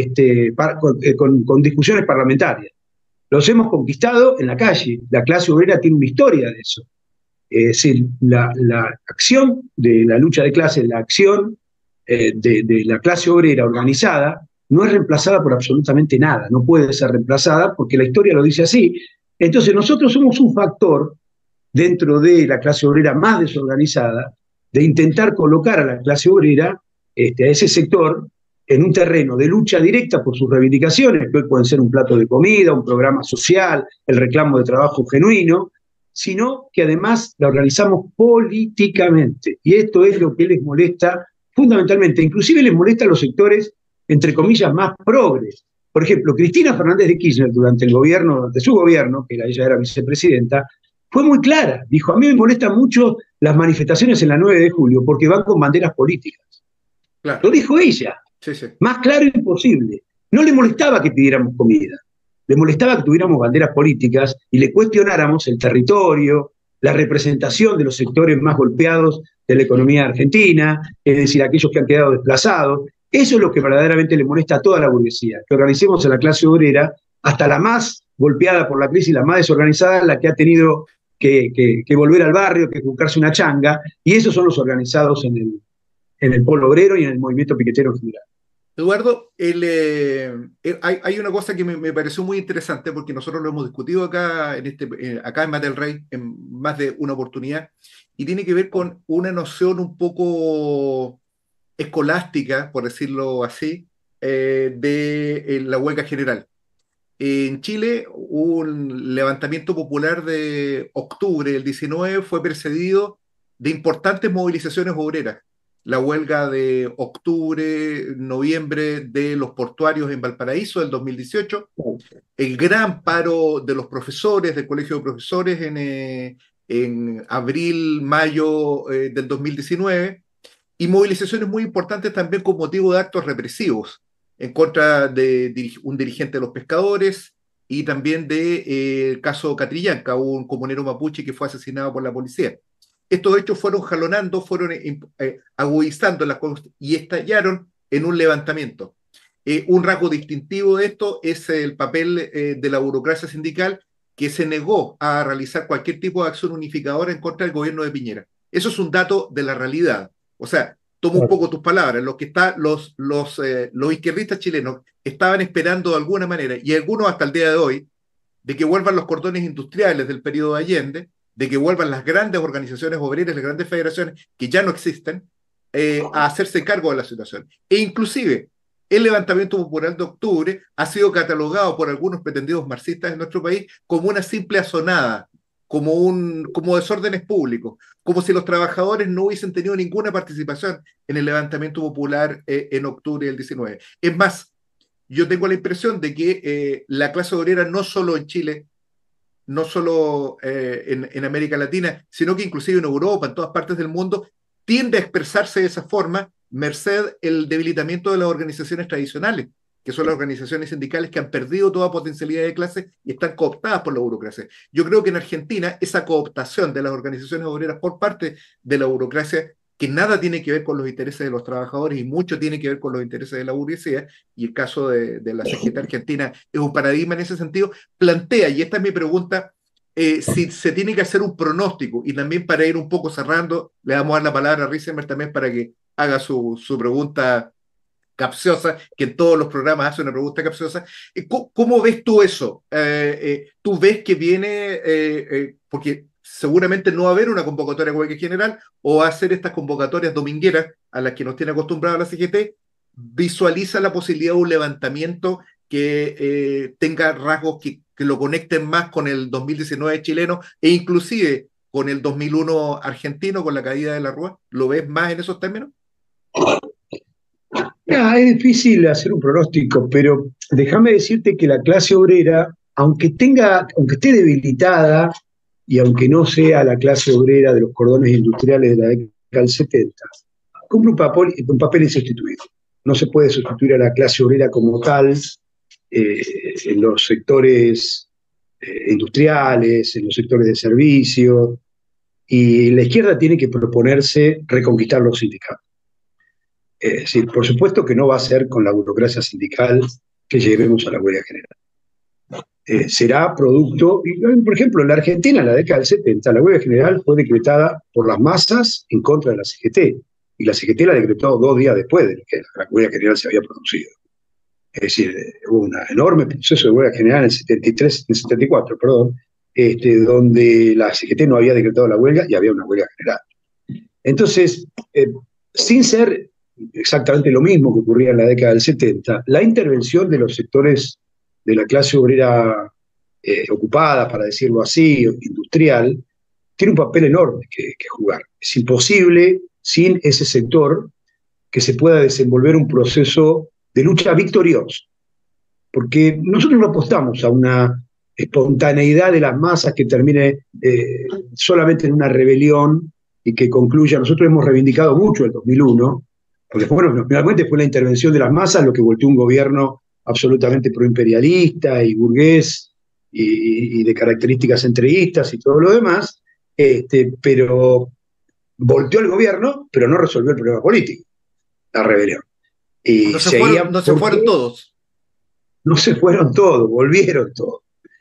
con discusiones parlamentarias. Los hemos conquistado en la calle. La clase obrera tiene una historia de eso. Es decir, la acción de la lucha de clases, la acción de la clase obrera organizada, no es reemplazada por absolutamente nada. No puede ser reemplazada porque la historia lo dice así. Entonces nosotros somos un factor dentro de la clase obrera más desorganizada de intentar colocar a la clase obrera, a ese sector, en un terreno de lucha directa por sus reivindicaciones, que hoy pueden ser un plato de comida, un programa social, el reclamo de trabajo genuino, sino que además la organizamos políticamente. Y esto es lo que les molesta fundamentalmente. Inclusive les molesta a los sectores, entre comillas, más progres. Por ejemplo, Cristina Fernández de Kirchner, durante el gobierno, de su gobierno, que ella era vicepresidenta, fue muy clara. Dijo: a mí me molestan mucho las manifestaciones en la 9 de julio porque van con banderas políticas. Claro. Lo dijo ella. Sí, sí. Más claro imposible. No le molestaba que pidiéramos comida, le molestaba que tuviéramos banderas políticas y le cuestionáramos el territorio, la representación de los sectores más golpeados de la economía argentina, es decir, aquellos que han quedado desplazados. Eso es lo que verdaderamente le molesta a toda la burguesía, que organicemos a la clase obrera, hasta la más golpeada por la crisis, la más desorganizada, la que ha tenido que volver al barrio, que buscarse una changa, y esos son los organizados en el polo obrero y en el movimiento piquetero en general. Eduardo, hay una cosa que me pareció muy interesante, porque nosotros lo hemos discutido acá en Mate el Rey en más de una oportunidad, y tiene que ver con una noción un poco escolástica, por decirlo así, de la huelga general. En Chile, un levantamiento popular de octubre del 19 fue precedido de importantes movilizaciones obreras. La huelga de octubre, noviembre de los portuarios en Valparaíso del 2018, el gran paro de los profesores, del Colegio de Profesores en abril, mayo del 2019, y movilizaciones muy importantes también con motivo de actos represivos en contra de un dirigente de los pescadores y también del caso Catrillanca, un comunero mapuche que fue asesinado por la policía. Estos hechos fueron jalonando, fueron agudizando las cosas y estallaron en un levantamiento. Un rasgo distintivo de esto es el papel de la burocracia sindical, que se negó a realizar cualquier tipo de acción unificadora en contra del gobierno de Piñera. Eso es un dato de la realidad. O sea, tomo un poco tus palabras, los izquierdistas chilenos estaban esperando de alguna manera, y algunos hasta el día de hoy, de que vuelvan los cordones industriales del periodo de Allende, de que vuelvan las grandes organizaciones obreras, las grandes federaciones que ya no existen, a hacerse cargo de la situación. E inclusive el levantamiento popular de octubre ha sido catalogado por algunos pretendidos marxistas en nuestro país como una simple asonada, como desórdenes públicos, como si los trabajadores no hubiesen tenido ninguna participación en el levantamiento popular en octubre del 19. Es más, yo tengo la impresión de que la clase obrera no solo en Chile, no solo en América Latina, sino que inclusive en Europa, en todas partes del mundo, tiende a expresarse de esa forma, merced el debilitamiento de las organizaciones tradicionales, que son las organizaciones sindicales que han perdido toda potencialidad de clase y están cooptadas por la burocracia. Yo creo que en Argentina esa cooptación de las organizaciones obreras por parte de la burocracia, que nada tiene que ver con los intereses de los trabajadores y mucho tiene que ver con los intereses de la burguesía, y el caso de la CGT argentina es un paradigma en ese sentido, plantea, y esta es mi pregunta, si se tiene que hacer un pronóstico, y también para ir un poco cerrando, le vamos a dar la palabra a Riesemer también para que haga su pregunta capciosa, que en todos los programas hace una pregunta capciosa. ¿Cómo ves tú eso? ¿Tú ves que viene, porque seguramente no va a haber una convocatoria de huelga general, o va a hacer estas convocatorias domingueras a las que nos tiene acostumbrado la CGT, visualiza la posibilidad de un levantamiento que tenga rasgos que lo conecten más con el 2019 chileno e inclusive con el 2001 argentino, con la caída de la Rúa? ¿Lo ves más en esos términos? Es difícil hacer un pronóstico, pero déjame decirte que la clase obrera, aunque esté debilitada y aunque no sea la clase obrera de los cordones industriales de la década del 70, cumple un papel insustituible. No se puede sustituir a la clase obrera como tal en los sectores industriales, en los sectores de servicio, y la izquierda tiene que proponerse reconquistar los sindicatos. Es decir, por supuesto que no va a ser con la burocracia sindical que lleguemos a la huelga general. Será producto, por ejemplo, en la Argentina, en la década del 70, la huelga general fue decretada por las masas en contra de la CGT, y la CGT la decretó 2 días después de que la huelga general se había producido. Es decir, hubo un enorme proceso de huelga general en el 74, donde la CGT no había decretado la huelga y había una huelga general. Entonces, sin ser exactamente lo mismo que ocurría en la década del 70, la intervención de los sectores de la clase obrera ocupada, para decirlo así, industrial, tiene un papel enorme que jugar. Es imposible sin ese sector que se pueda desenvolver un proceso de lucha victoriosa, porque nosotros no apostamos a una espontaneidad de las masas que termine solamente en una rebelión y que concluya. Nosotros hemos reivindicado mucho el 2001, porque bueno, finalmente fue la intervención de las masas lo que volteó un gobierno absolutamente proimperialista y burgués y de características centreístas y todo lo demás, pero volteó el gobierno, pero no resolvió el problema político, la rebelión. Y no se fueron todos. No se fueron todos, volvieron todos.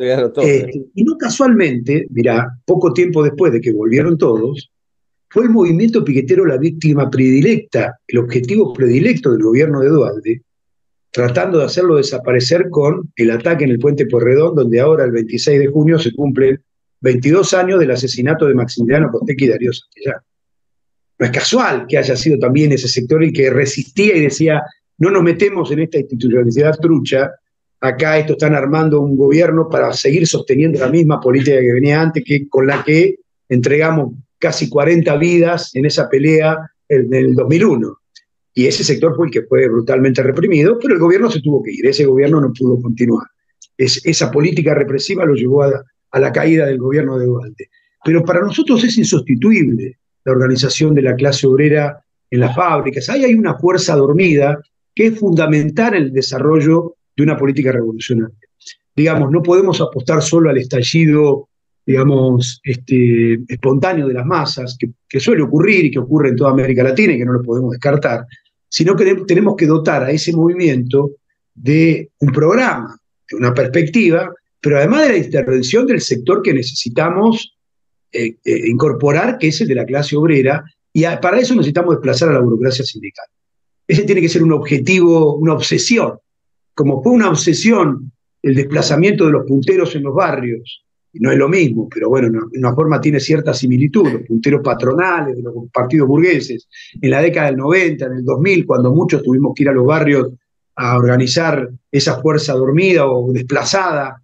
Y no casualmente, mirá, poco tiempo después de que volvieron todos, fue el movimiento piquetero la víctima predilecta, el objetivo predilecto del gobierno de Duhalde, tratando de hacerlo desaparecer con el ataque en el Puente Pueyrredón, donde ahora el 26 de junio se cumplen 22 años del asesinato de Maximiliano Costecchi y Darío Santillán. No es casual que haya sido también ese sector el que resistía y decía, no nos metemos en esta institucionalidad trucha, acá estos están armando un gobierno para seguir sosteniendo la misma política que venía antes, con la que entregamos casi 40 vidas en esa pelea en el 2001. Y ese sector fue el que fue brutalmente reprimido, pero el gobierno se tuvo que ir, ese gobierno no pudo continuar. Esa política represiva lo llevó a la caída del gobierno de Duhalde. Pero para nosotros es insustituible la organización de la clase obrera en las fábricas. Ahí hay una fuerza dormida que es fundamental en el desarrollo de una política revolucionaria. Digamos, no podemos apostar solo al estallido, digamos, espontáneo de las masas, que suele ocurrir y que ocurre en toda América Latina y que no lo podemos descartar, sino que tenemos que dotar a ese movimiento de un programa, de una perspectiva, pero además de la intervención del sector que necesitamos incorporar, que es el de la clase obrera, y para eso necesitamos desplazar a la burocracia sindical. Ese tiene que ser un objetivo, una obsesión, como fue una obsesión el desplazamiento de los punteros en los barrios. Y no es lo mismo, pero bueno, en una forma tiene cierta similitud. Los punteros patronales de los partidos burgueses, en la década del 90, en el 2000, cuando muchos tuvimos que ir a los barrios a organizar esa fuerza dormida o desplazada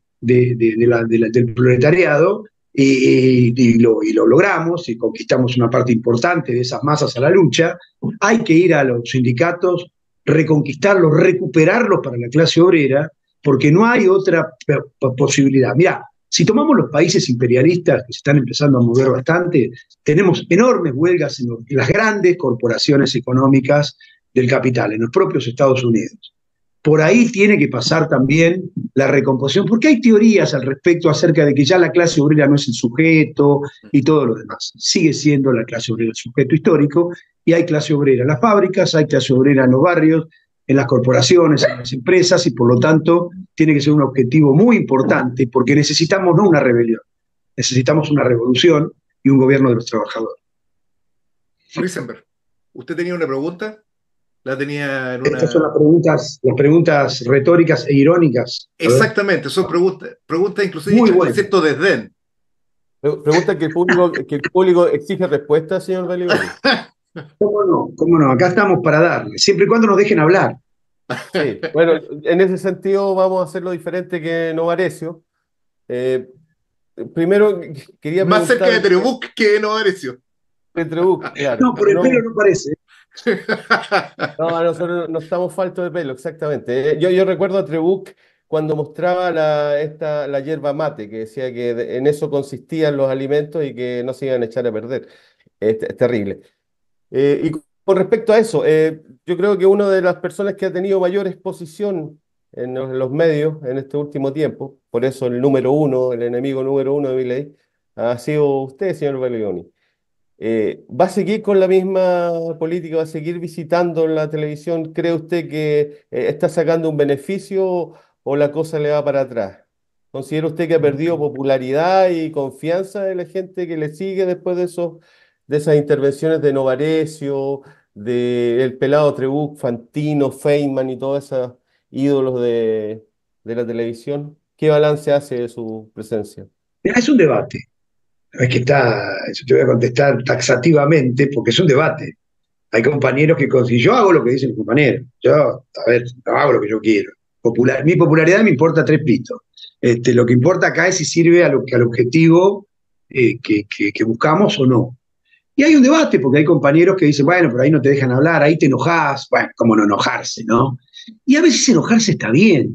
del proletariado, y lo logramos y conquistamos una parte importante de esas masas a la lucha. Hay que ir a los sindicatos, reconquistarlos, recuperarlos para la clase obrera, porque no hay otra posibilidad. Mirá, si tomamos los países imperialistas que se están empezando a mover bastante, tenemos enormes huelgas en las grandes corporaciones económicas del capital, en los propios Estados Unidos. Por ahí tiene que pasar también la recomposición, porque hay teorías al respecto acerca de que ya la clase obrera no es el sujeto y todo lo demás. Sigue siendo la clase obrera el sujeto histórico, y hay clase obrera en las fábricas, hay clase obrera en los barrios, en las corporaciones, en las empresas, y por lo tanto tiene que ser un objetivo muy importante, porque necesitamos no una rebelión, necesitamos una revolución y un gobierno de los trabajadores. Risenberg, ¿usted tenía una pregunta? La tenía en una... Estas son las preguntas retóricas e irónicas. Exactamente, son preguntas inclusive con cierto desdén. Pregunta que el público exige respuesta, señor Beliboni. ¿Cómo no? Acá estamos para darle, siempre y cuando nos dejen hablar. Sí, bueno, en ese sentido vamos a hacerlo diferente que Novarecio. Primero quería más cerca de Trebuch que de Novarecio. De Trebuch, claro. No, por el pelo no parece. No, nosotros no estamos faltos de pelo, exactamente. Yo recuerdo a Trebuch cuando mostraba la yerba mate, que decía que en eso consistían los alimentos y que no se iban a echar a perder. Es terrible. Y con respecto a eso, yo creo que una de las personas que ha tenido mayor exposición en los medios en este último tiempo, por eso el enemigo número uno de Milei, ha sido usted, señor Beliboni. ¿Va a seguir con la misma política? ¿Va a seguir visitando en la televisión? ¿Cree usted que está sacando un beneficio o la cosa le va para atrás? ¿Considera usted que ha perdido popularidad y confianza de la gente que le sigue después de esas intervenciones de Novarecio, del pelado Trebuch, Fantino, Feynman y todos esos ídolos de la televisión? ¿Qué balance hace de su presencia? Es un debate. No es que yo te voy a contestar taxativamente, porque es un debate. Hay compañeros que yo hago lo que dicen los compañeros. Yo hago lo que yo quiero. Mi popularidad me importa tres pitos. Lo que importa acá es si sirve al objetivo que buscamos o no. Y hay un debate, porque hay compañeros que dicen, bueno, pero ahí no te dejan hablar, ahí te enojás. Bueno, ¿cómo no enojarse, no? Y a veces enojarse está bien.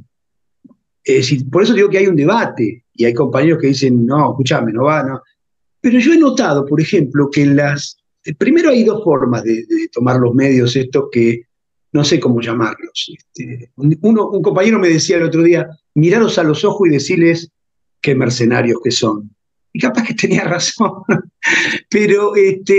Por eso digo que hay un debate. Y hay compañeros que dicen, no, escúchame, no va, no. Pero yo he notado, por ejemplo, que primero hay dos formas de tomar los medios estos que no sé cómo llamarlos. Un compañero me decía el otro día, miraros a los ojos y decirles qué mercenarios que son. Y capaz que tenía razón. Pero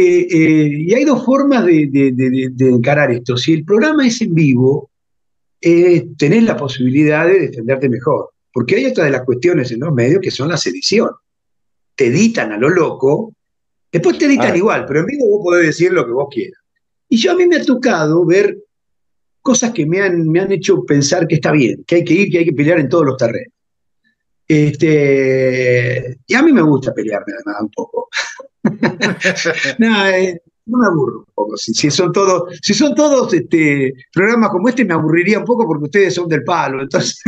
y hay dos formas de encarar esto. Si el programa es en vivo, tenés la posibilidad de defenderte mejor. Porque hay otra de las cuestiones en los medios que son las ediciones. Te editan a lo loco, después te editan igual, pero en vivo vos podés decir lo que vos quieras. Y a mí me ha tocado ver cosas que me han hecho pensar que está bien, que hay que ir, que hay que pelear en todos los terrenos. Y a mí me gusta pelearme además un poco. No me aburro un poco. Si son todos programas como este, me aburriría un poco porque ustedes son del palo. Entonces,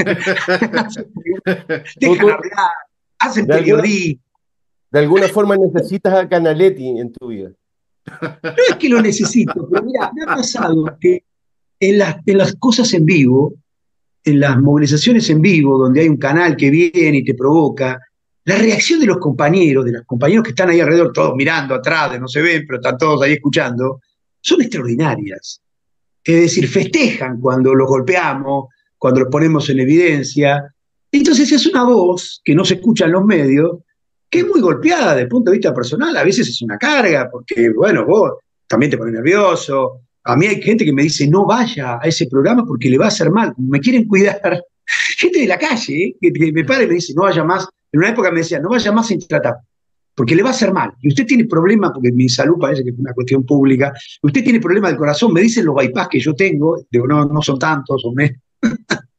dejan hablar, hacen periodismo. De alguna forma necesitas a Canaletti en tu vida. No es que lo necesito, pero mira, me ha pasado que en las cosas en vivo, en las movilizaciones en vivo, donde hay un canal que viene y te provoca, la reacción de los compañeros que están ahí alrededor, todos mirando atrás, no se ven, pero están todos ahí escuchando, son extraordinarias. Es decir, festejan cuando los golpeamos, cuando los ponemos en evidencia. Entonces es una voz que no se escucha en los medios, que es muy golpeada desde el punto de vista personal. A veces es una carga, porque, bueno, vos también te pones nervioso. A mí hay gente que me dice, no vaya a ese programa porque le va a hacer mal, como me quieren cuidar. Gente de la calle, que me para y me dice, no vaya más. En una época me decía, no vaya más sin tratar, porque le va a hacer mal. Y usted tiene problemas, porque mi salud parece que es una cuestión pública, usted tiene problemas del corazón, me dicen los bypass que yo tengo, digo, no son tantos, son menos.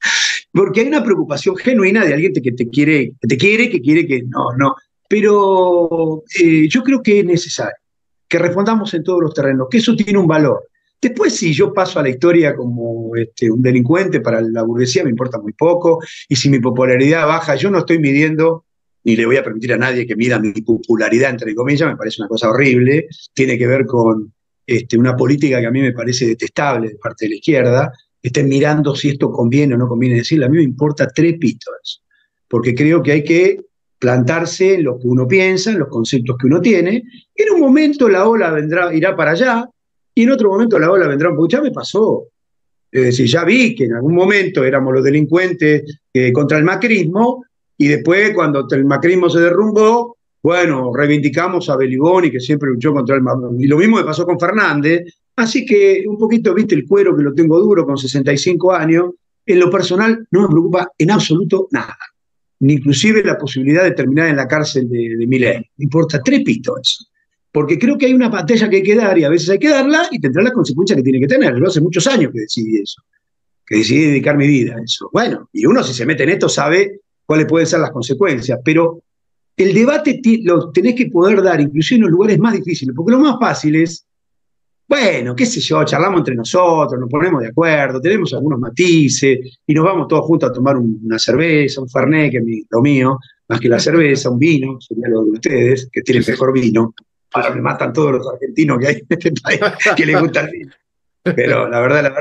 Porque hay una preocupación genuina de alguien que quiere que no. Pero yo creo que es necesario que respondamos en todos los terrenos, que eso tiene un valor. Después, si yo paso a la historia como un delincuente para la burguesía, me importa muy poco, y si mi popularidad baja, yo no estoy midiendo, ni le voy a permitir a nadie que mida mi popularidad, entre comillas, me parece una cosa horrible, tiene que ver con una política que a mí me parece detestable de parte de la izquierda, estén mirando si esto conviene o no conviene decirle, a mí me importa tres pitos, porque creo que hay que plantarse en lo que uno piensa, en los conceptos que uno tiene, y en un momento la ola irá para allá, y en otro momento la ola vendrá un poco, ya me pasó. Es decir, ya vi que en algún momento éramos los delincuentes contra el macrismo, y después cuando el macrismo se derrumbó, bueno, reivindicamos a Beliboni, que siempre luchó contra el macrismo. Y lo mismo me pasó con Fernández, así que un poquito, viste, el cuero que lo tengo duro con 65 años, en lo personal no me preocupa en absoluto nada. Ni inclusive la posibilidad de terminar en la cárcel de Milei. Me importa trepito eso. Porque creo que hay una batalla que hay que dar y a veces hay que darla y tendrá las consecuencias que tiene que tener. Yo hace muchos años que decidí eso, que decidí dedicar mi vida a eso. Bueno, y uno si se mete en esto sabe cuáles pueden ser las consecuencias, pero el debate lo tenés que poder dar inclusive en los lugares más difíciles, porque lo más fácil es, bueno, qué sé yo, charlamos entre nosotros, nos ponemos de acuerdo, tenemos algunos matices y nos vamos todos juntos a tomar una cerveza, un fernet, que es lo mío, más que la cerveza, un vino, sería lo de ustedes, que tienen mejor vino. Ahora me matan todos los argentinos que hay en este país que les gusta el vino. Pero la verdad.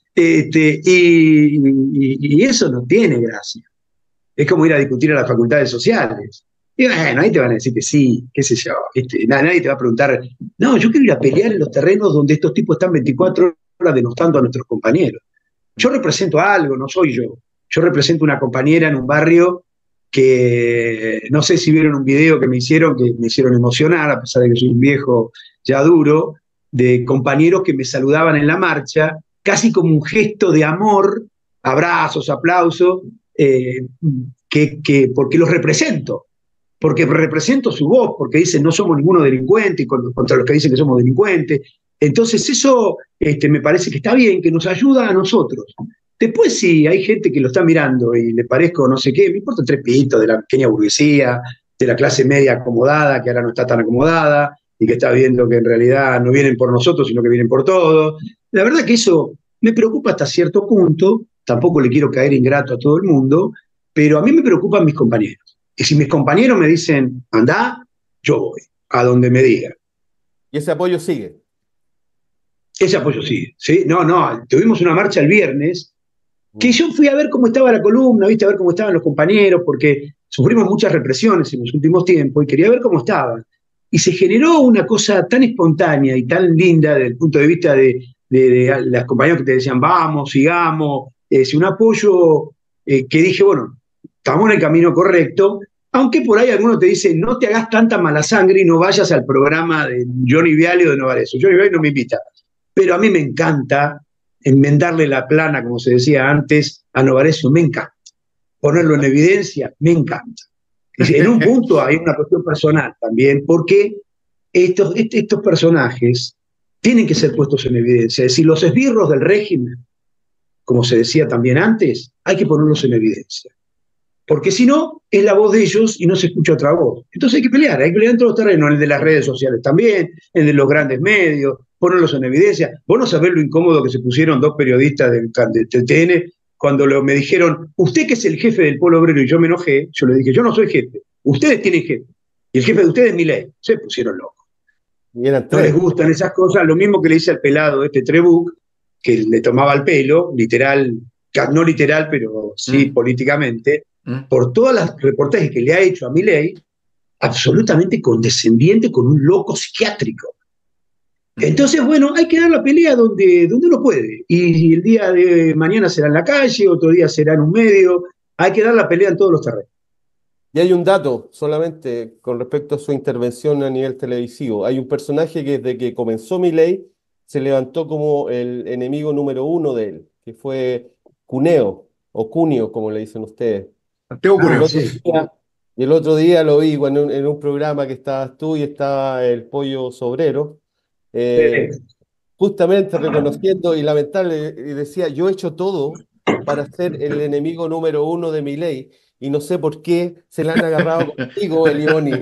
Y eso no tiene gracia. Es como ir a discutir a las facultades sociales. Y bueno, ahí te van a decir que sí, qué sé yo. Nadie te va a preguntar, no, yo quiero ir a pelear en los terrenos donde estos tipos están 24 horas denostando a nuestros compañeros. Yo represento algo, no soy yo. Yo represento una compañera en un barrio que no sé si vieron un video que me hicieron emocionar, a pesar de que soy un viejo ya duro, de compañeros que me saludaban en la marcha, casi como un gesto de amor, abrazos, aplausos, porque los represento, porque represento su voz, porque dicen no somos ninguno delincuente, contra los que dicen que somos delincuentes. Entonces eso me parece que está bien, que nos ayuda a nosotros. Después, si hay gente que lo está mirando y le parezco no sé qué, me importa tres pitos de la pequeña burguesía, de la clase media acomodada, que ahora no está tan acomodada, y que está viendo que en realidad no vienen por nosotros, sino que vienen por todos. La verdad que eso me preocupa hasta cierto punto, tampoco le quiero caer ingrato a todo el mundo, pero a mí me preocupan mis compañeros. Y si mis compañeros me dicen, andá, yo voy, a donde me digan. ¿Y ese apoyo sigue? Ese apoyo sigue, ¿sí? No, tuvimos una marcha el viernes, que yo fui a ver cómo estaba la columna, ¿viste? A ver cómo estaban los compañeros, porque sufrimos muchas represiones en los últimos tiempos y quería ver cómo estaban. Y se generó una cosa tan espontánea y tan linda desde el punto de vista de las compañeras que te decían, vamos, sigamos, un apoyo que dije, bueno, estamos en el camino correcto, aunque por ahí algunos te dicen, no te hagas tanta mala sangre y no vayas al programa de Johnny Viale o de Novarecio. Johnny Viale no me invita, pero a mí me encanta enmendarle la plana, como se decía antes, a Novarecio, me encanta. Ponerlo en evidencia, me encanta. En un punto hay una cuestión personal también, porque estos personajes tienen que ser puestos en evidencia. Es decir, los esbirros del régimen, como se decía también antes, hay que ponerlos en evidencia. Porque si no, es la voz de ellos y no se escucha otra voz. Entonces hay que pelear en todos los terrenos, en el de las redes sociales también, en el de los grandes medios, ponerlos en evidencia. Vos no sabés lo incómodo que se pusieron dos periodistas de TN cuando me dijeron, usted que es el jefe del Pueblo Obrero, y yo me enojé, yo le dije, yo no soy jefe, ustedes tienen jefe, y el jefe de ustedes es Milei. Se pusieron locos. No les gustan esas cosas, lo mismo que le hice al pelado Trebuch, que le tomaba el pelo, literal, no literal, pero sí políticamente, por todas las reportajes que le ha hecho a Milei, absolutamente condescendiente con un loco psiquiátrico. Entonces, bueno, hay que dar la pelea donde uno puede. Y el día de mañana será en la calle, otro día será en un medio. Hay que dar la pelea en todos los terrenos. Y hay un dato solamente con respecto a su intervención a nivel televisivo. Hay un personaje que desde que comenzó Milei se levantó como el enemigo número uno de él, que fue Cuneo, o Cunio, como le dicen ustedes. Y el otro día lo vi en un programa que estabas tú y estaba el Pollo Sobrero, justamente reconociendo y lamentable, y decía, yo he hecho todo para ser el enemigo número 1 de Milei. Y no sé por qué se la han agarrado contigo, Beliboni.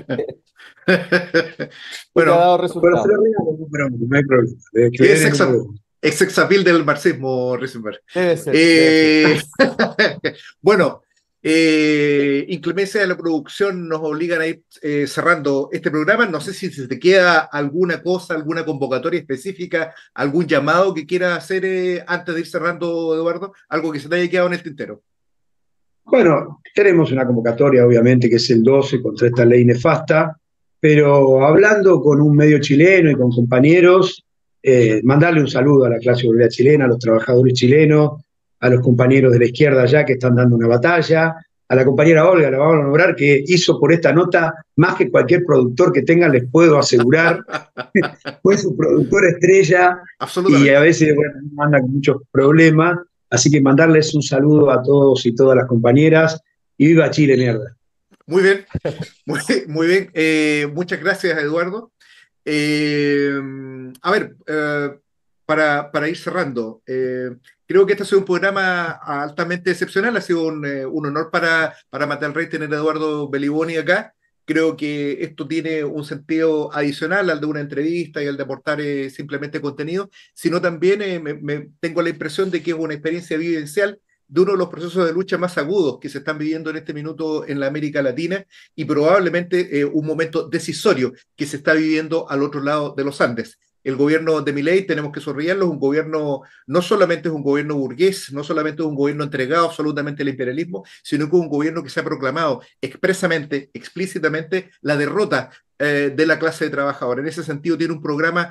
Bueno, ha dado resultado. Pero no hay problema. Es sexapil del marxismo, Risenberg. Debe ser. Bueno, inclemencia de la producción nos obligan a ir cerrando este programa. No sé si se te queda alguna cosa, alguna convocatoria específica, algún llamado que quieras hacer antes de ir cerrando, Eduardo, algo que se te haya quedado en el tintero. Bueno, tenemos una convocatoria, obviamente, que es el 12 contra esta ley nefasta, pero hablando con un medio chileno y con compañeros, mandarle un saludo a la clase obrera chilena, a los trabajadores chilenos, a los compañeros de la izquierda allá que están dando una batalla, a la compañera Olga, la vamos a nombrar, que hizo por esta nota más que cualquier productor que tengan, les puedo asegurar. Fue su productora estrella y a veces anda con muchos problemas. Así que mandarles un saludo a todos y todas las compañeras y viva Chile, mierda. Muy bien, muy bien. Muchas gracias, Eduardo. A ver, para ir cerrando, creo que este ha sido un programa altamente excepcional, ha sido un honor para Mate al Rey tener a Eduardo Beliboni acá. Creo que esto tiene un sentido adicional al de una entrevista y al de aportar simplemente contenido, sino también tengo la impresión de que es una experiencia vivencial de uno de los procesos de lucha más agudos que se están viviendo en este minuto en la América Latina y probablemente un momento decisorio que se está viviendo al otro lado de los Andes. El gobierno de Milei, tenemos que subrayarlo, es un gobierno, no solamente es un gobierno burgués, no solamente es un gobierno entregado absolutamente al imperialismo, sino que es un gobierno que se ha proclamado expresamente, explícitamente, la derrota de la clase de trabajadores. En ese sentido, tiene un programa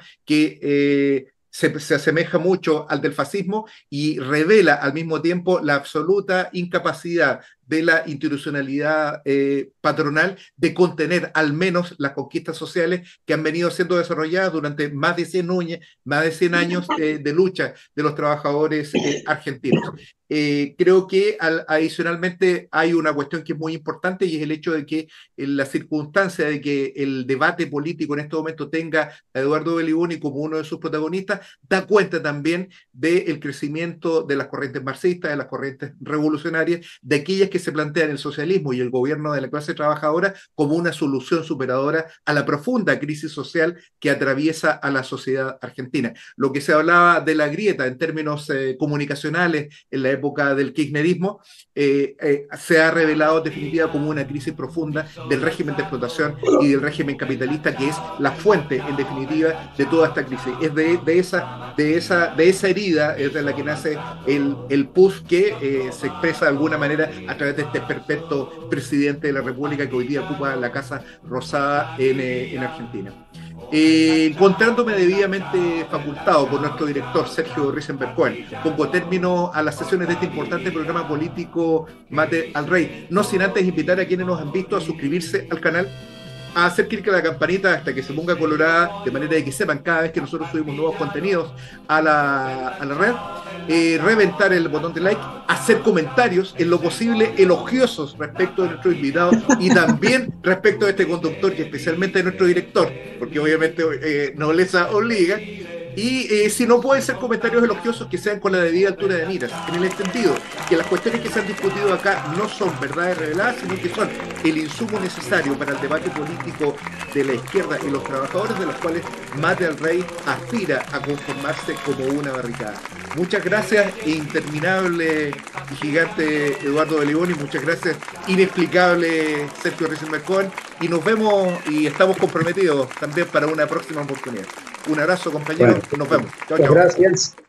que se asemeja mucho al del fascismo y revela al mismo tiempo la absoluta incapacidad de la institucionalidad patronal de contener al menos las conquistas sociales que han venido siendo desarrolladas durante más de 100 años de lucha de los trabajadores argentinos. Creo que adicionalmente hay una cuestión que es muy importante y es el hecho de que la circunstancia de que el debate político en este momento tenga a Eduardo Beliboni como uno de sus protagonistas da cuenta también del crecimiento de las corrientes marxistas, de las corrientes revolucionarias, de aquellas que se plantean el socialismo y el gobierno de la clase trabajadora como una solución superadora a la profunda crisis social que atraviesa a la sociedad argentina. Lo que se hablaba de la grieta en términos comunicacionales en la época del kirchnerismo se ha revelado en definitiva como una crisis profunda del régimen de explotación y del régimen capitalista, que es la fuente en definitiva de toda esta crisis. Es de esa herida es de la que nace el PUS que se expresa de alguna manera a través de este perpetuo presidente de la República que hoy día ocupa la Casa Rosada en Argentina. Encontrándome debidamente facultado por nuestro director Sergio Risenberg Cohen, pongo término a las sesiones de este importante programa político Mate al Rey, no sin antes invitar a quienes nos han visto a suscribirse al canal, a hacer clic a la campanita hasta que se ponga colorada, de manera de que sepan cada vez que nosotros subimos nuevos contenidos a la red, reventar el botón de like, hacer comentarios en lo posible elogiosos respecto de nuestro invitado y también respecto de este conductor y especialmente de nuestro director, porque obviamente nobleza obliga. Y si no pueden ser comentarios elogiosos, que sean con la debida altura de miras, en el entendido que las cuestiones que se han discutido acá no son verdades reveladas, sino que son el insumo necesario para el debate político de la izquierda y los trabajadores, de los cuales Mate al Rey aspira a conformarse como una barricada. Muchas gracias, interminable y gigante Eduardo Beliboni, muchas gracias, inexplicable Sergio Risenberg Cohen, y nos vemos y estamos comprometidos también para una próxima oportunidad. Un abrazo, compañeros. Nos vemos. Chao, chao. Gracias.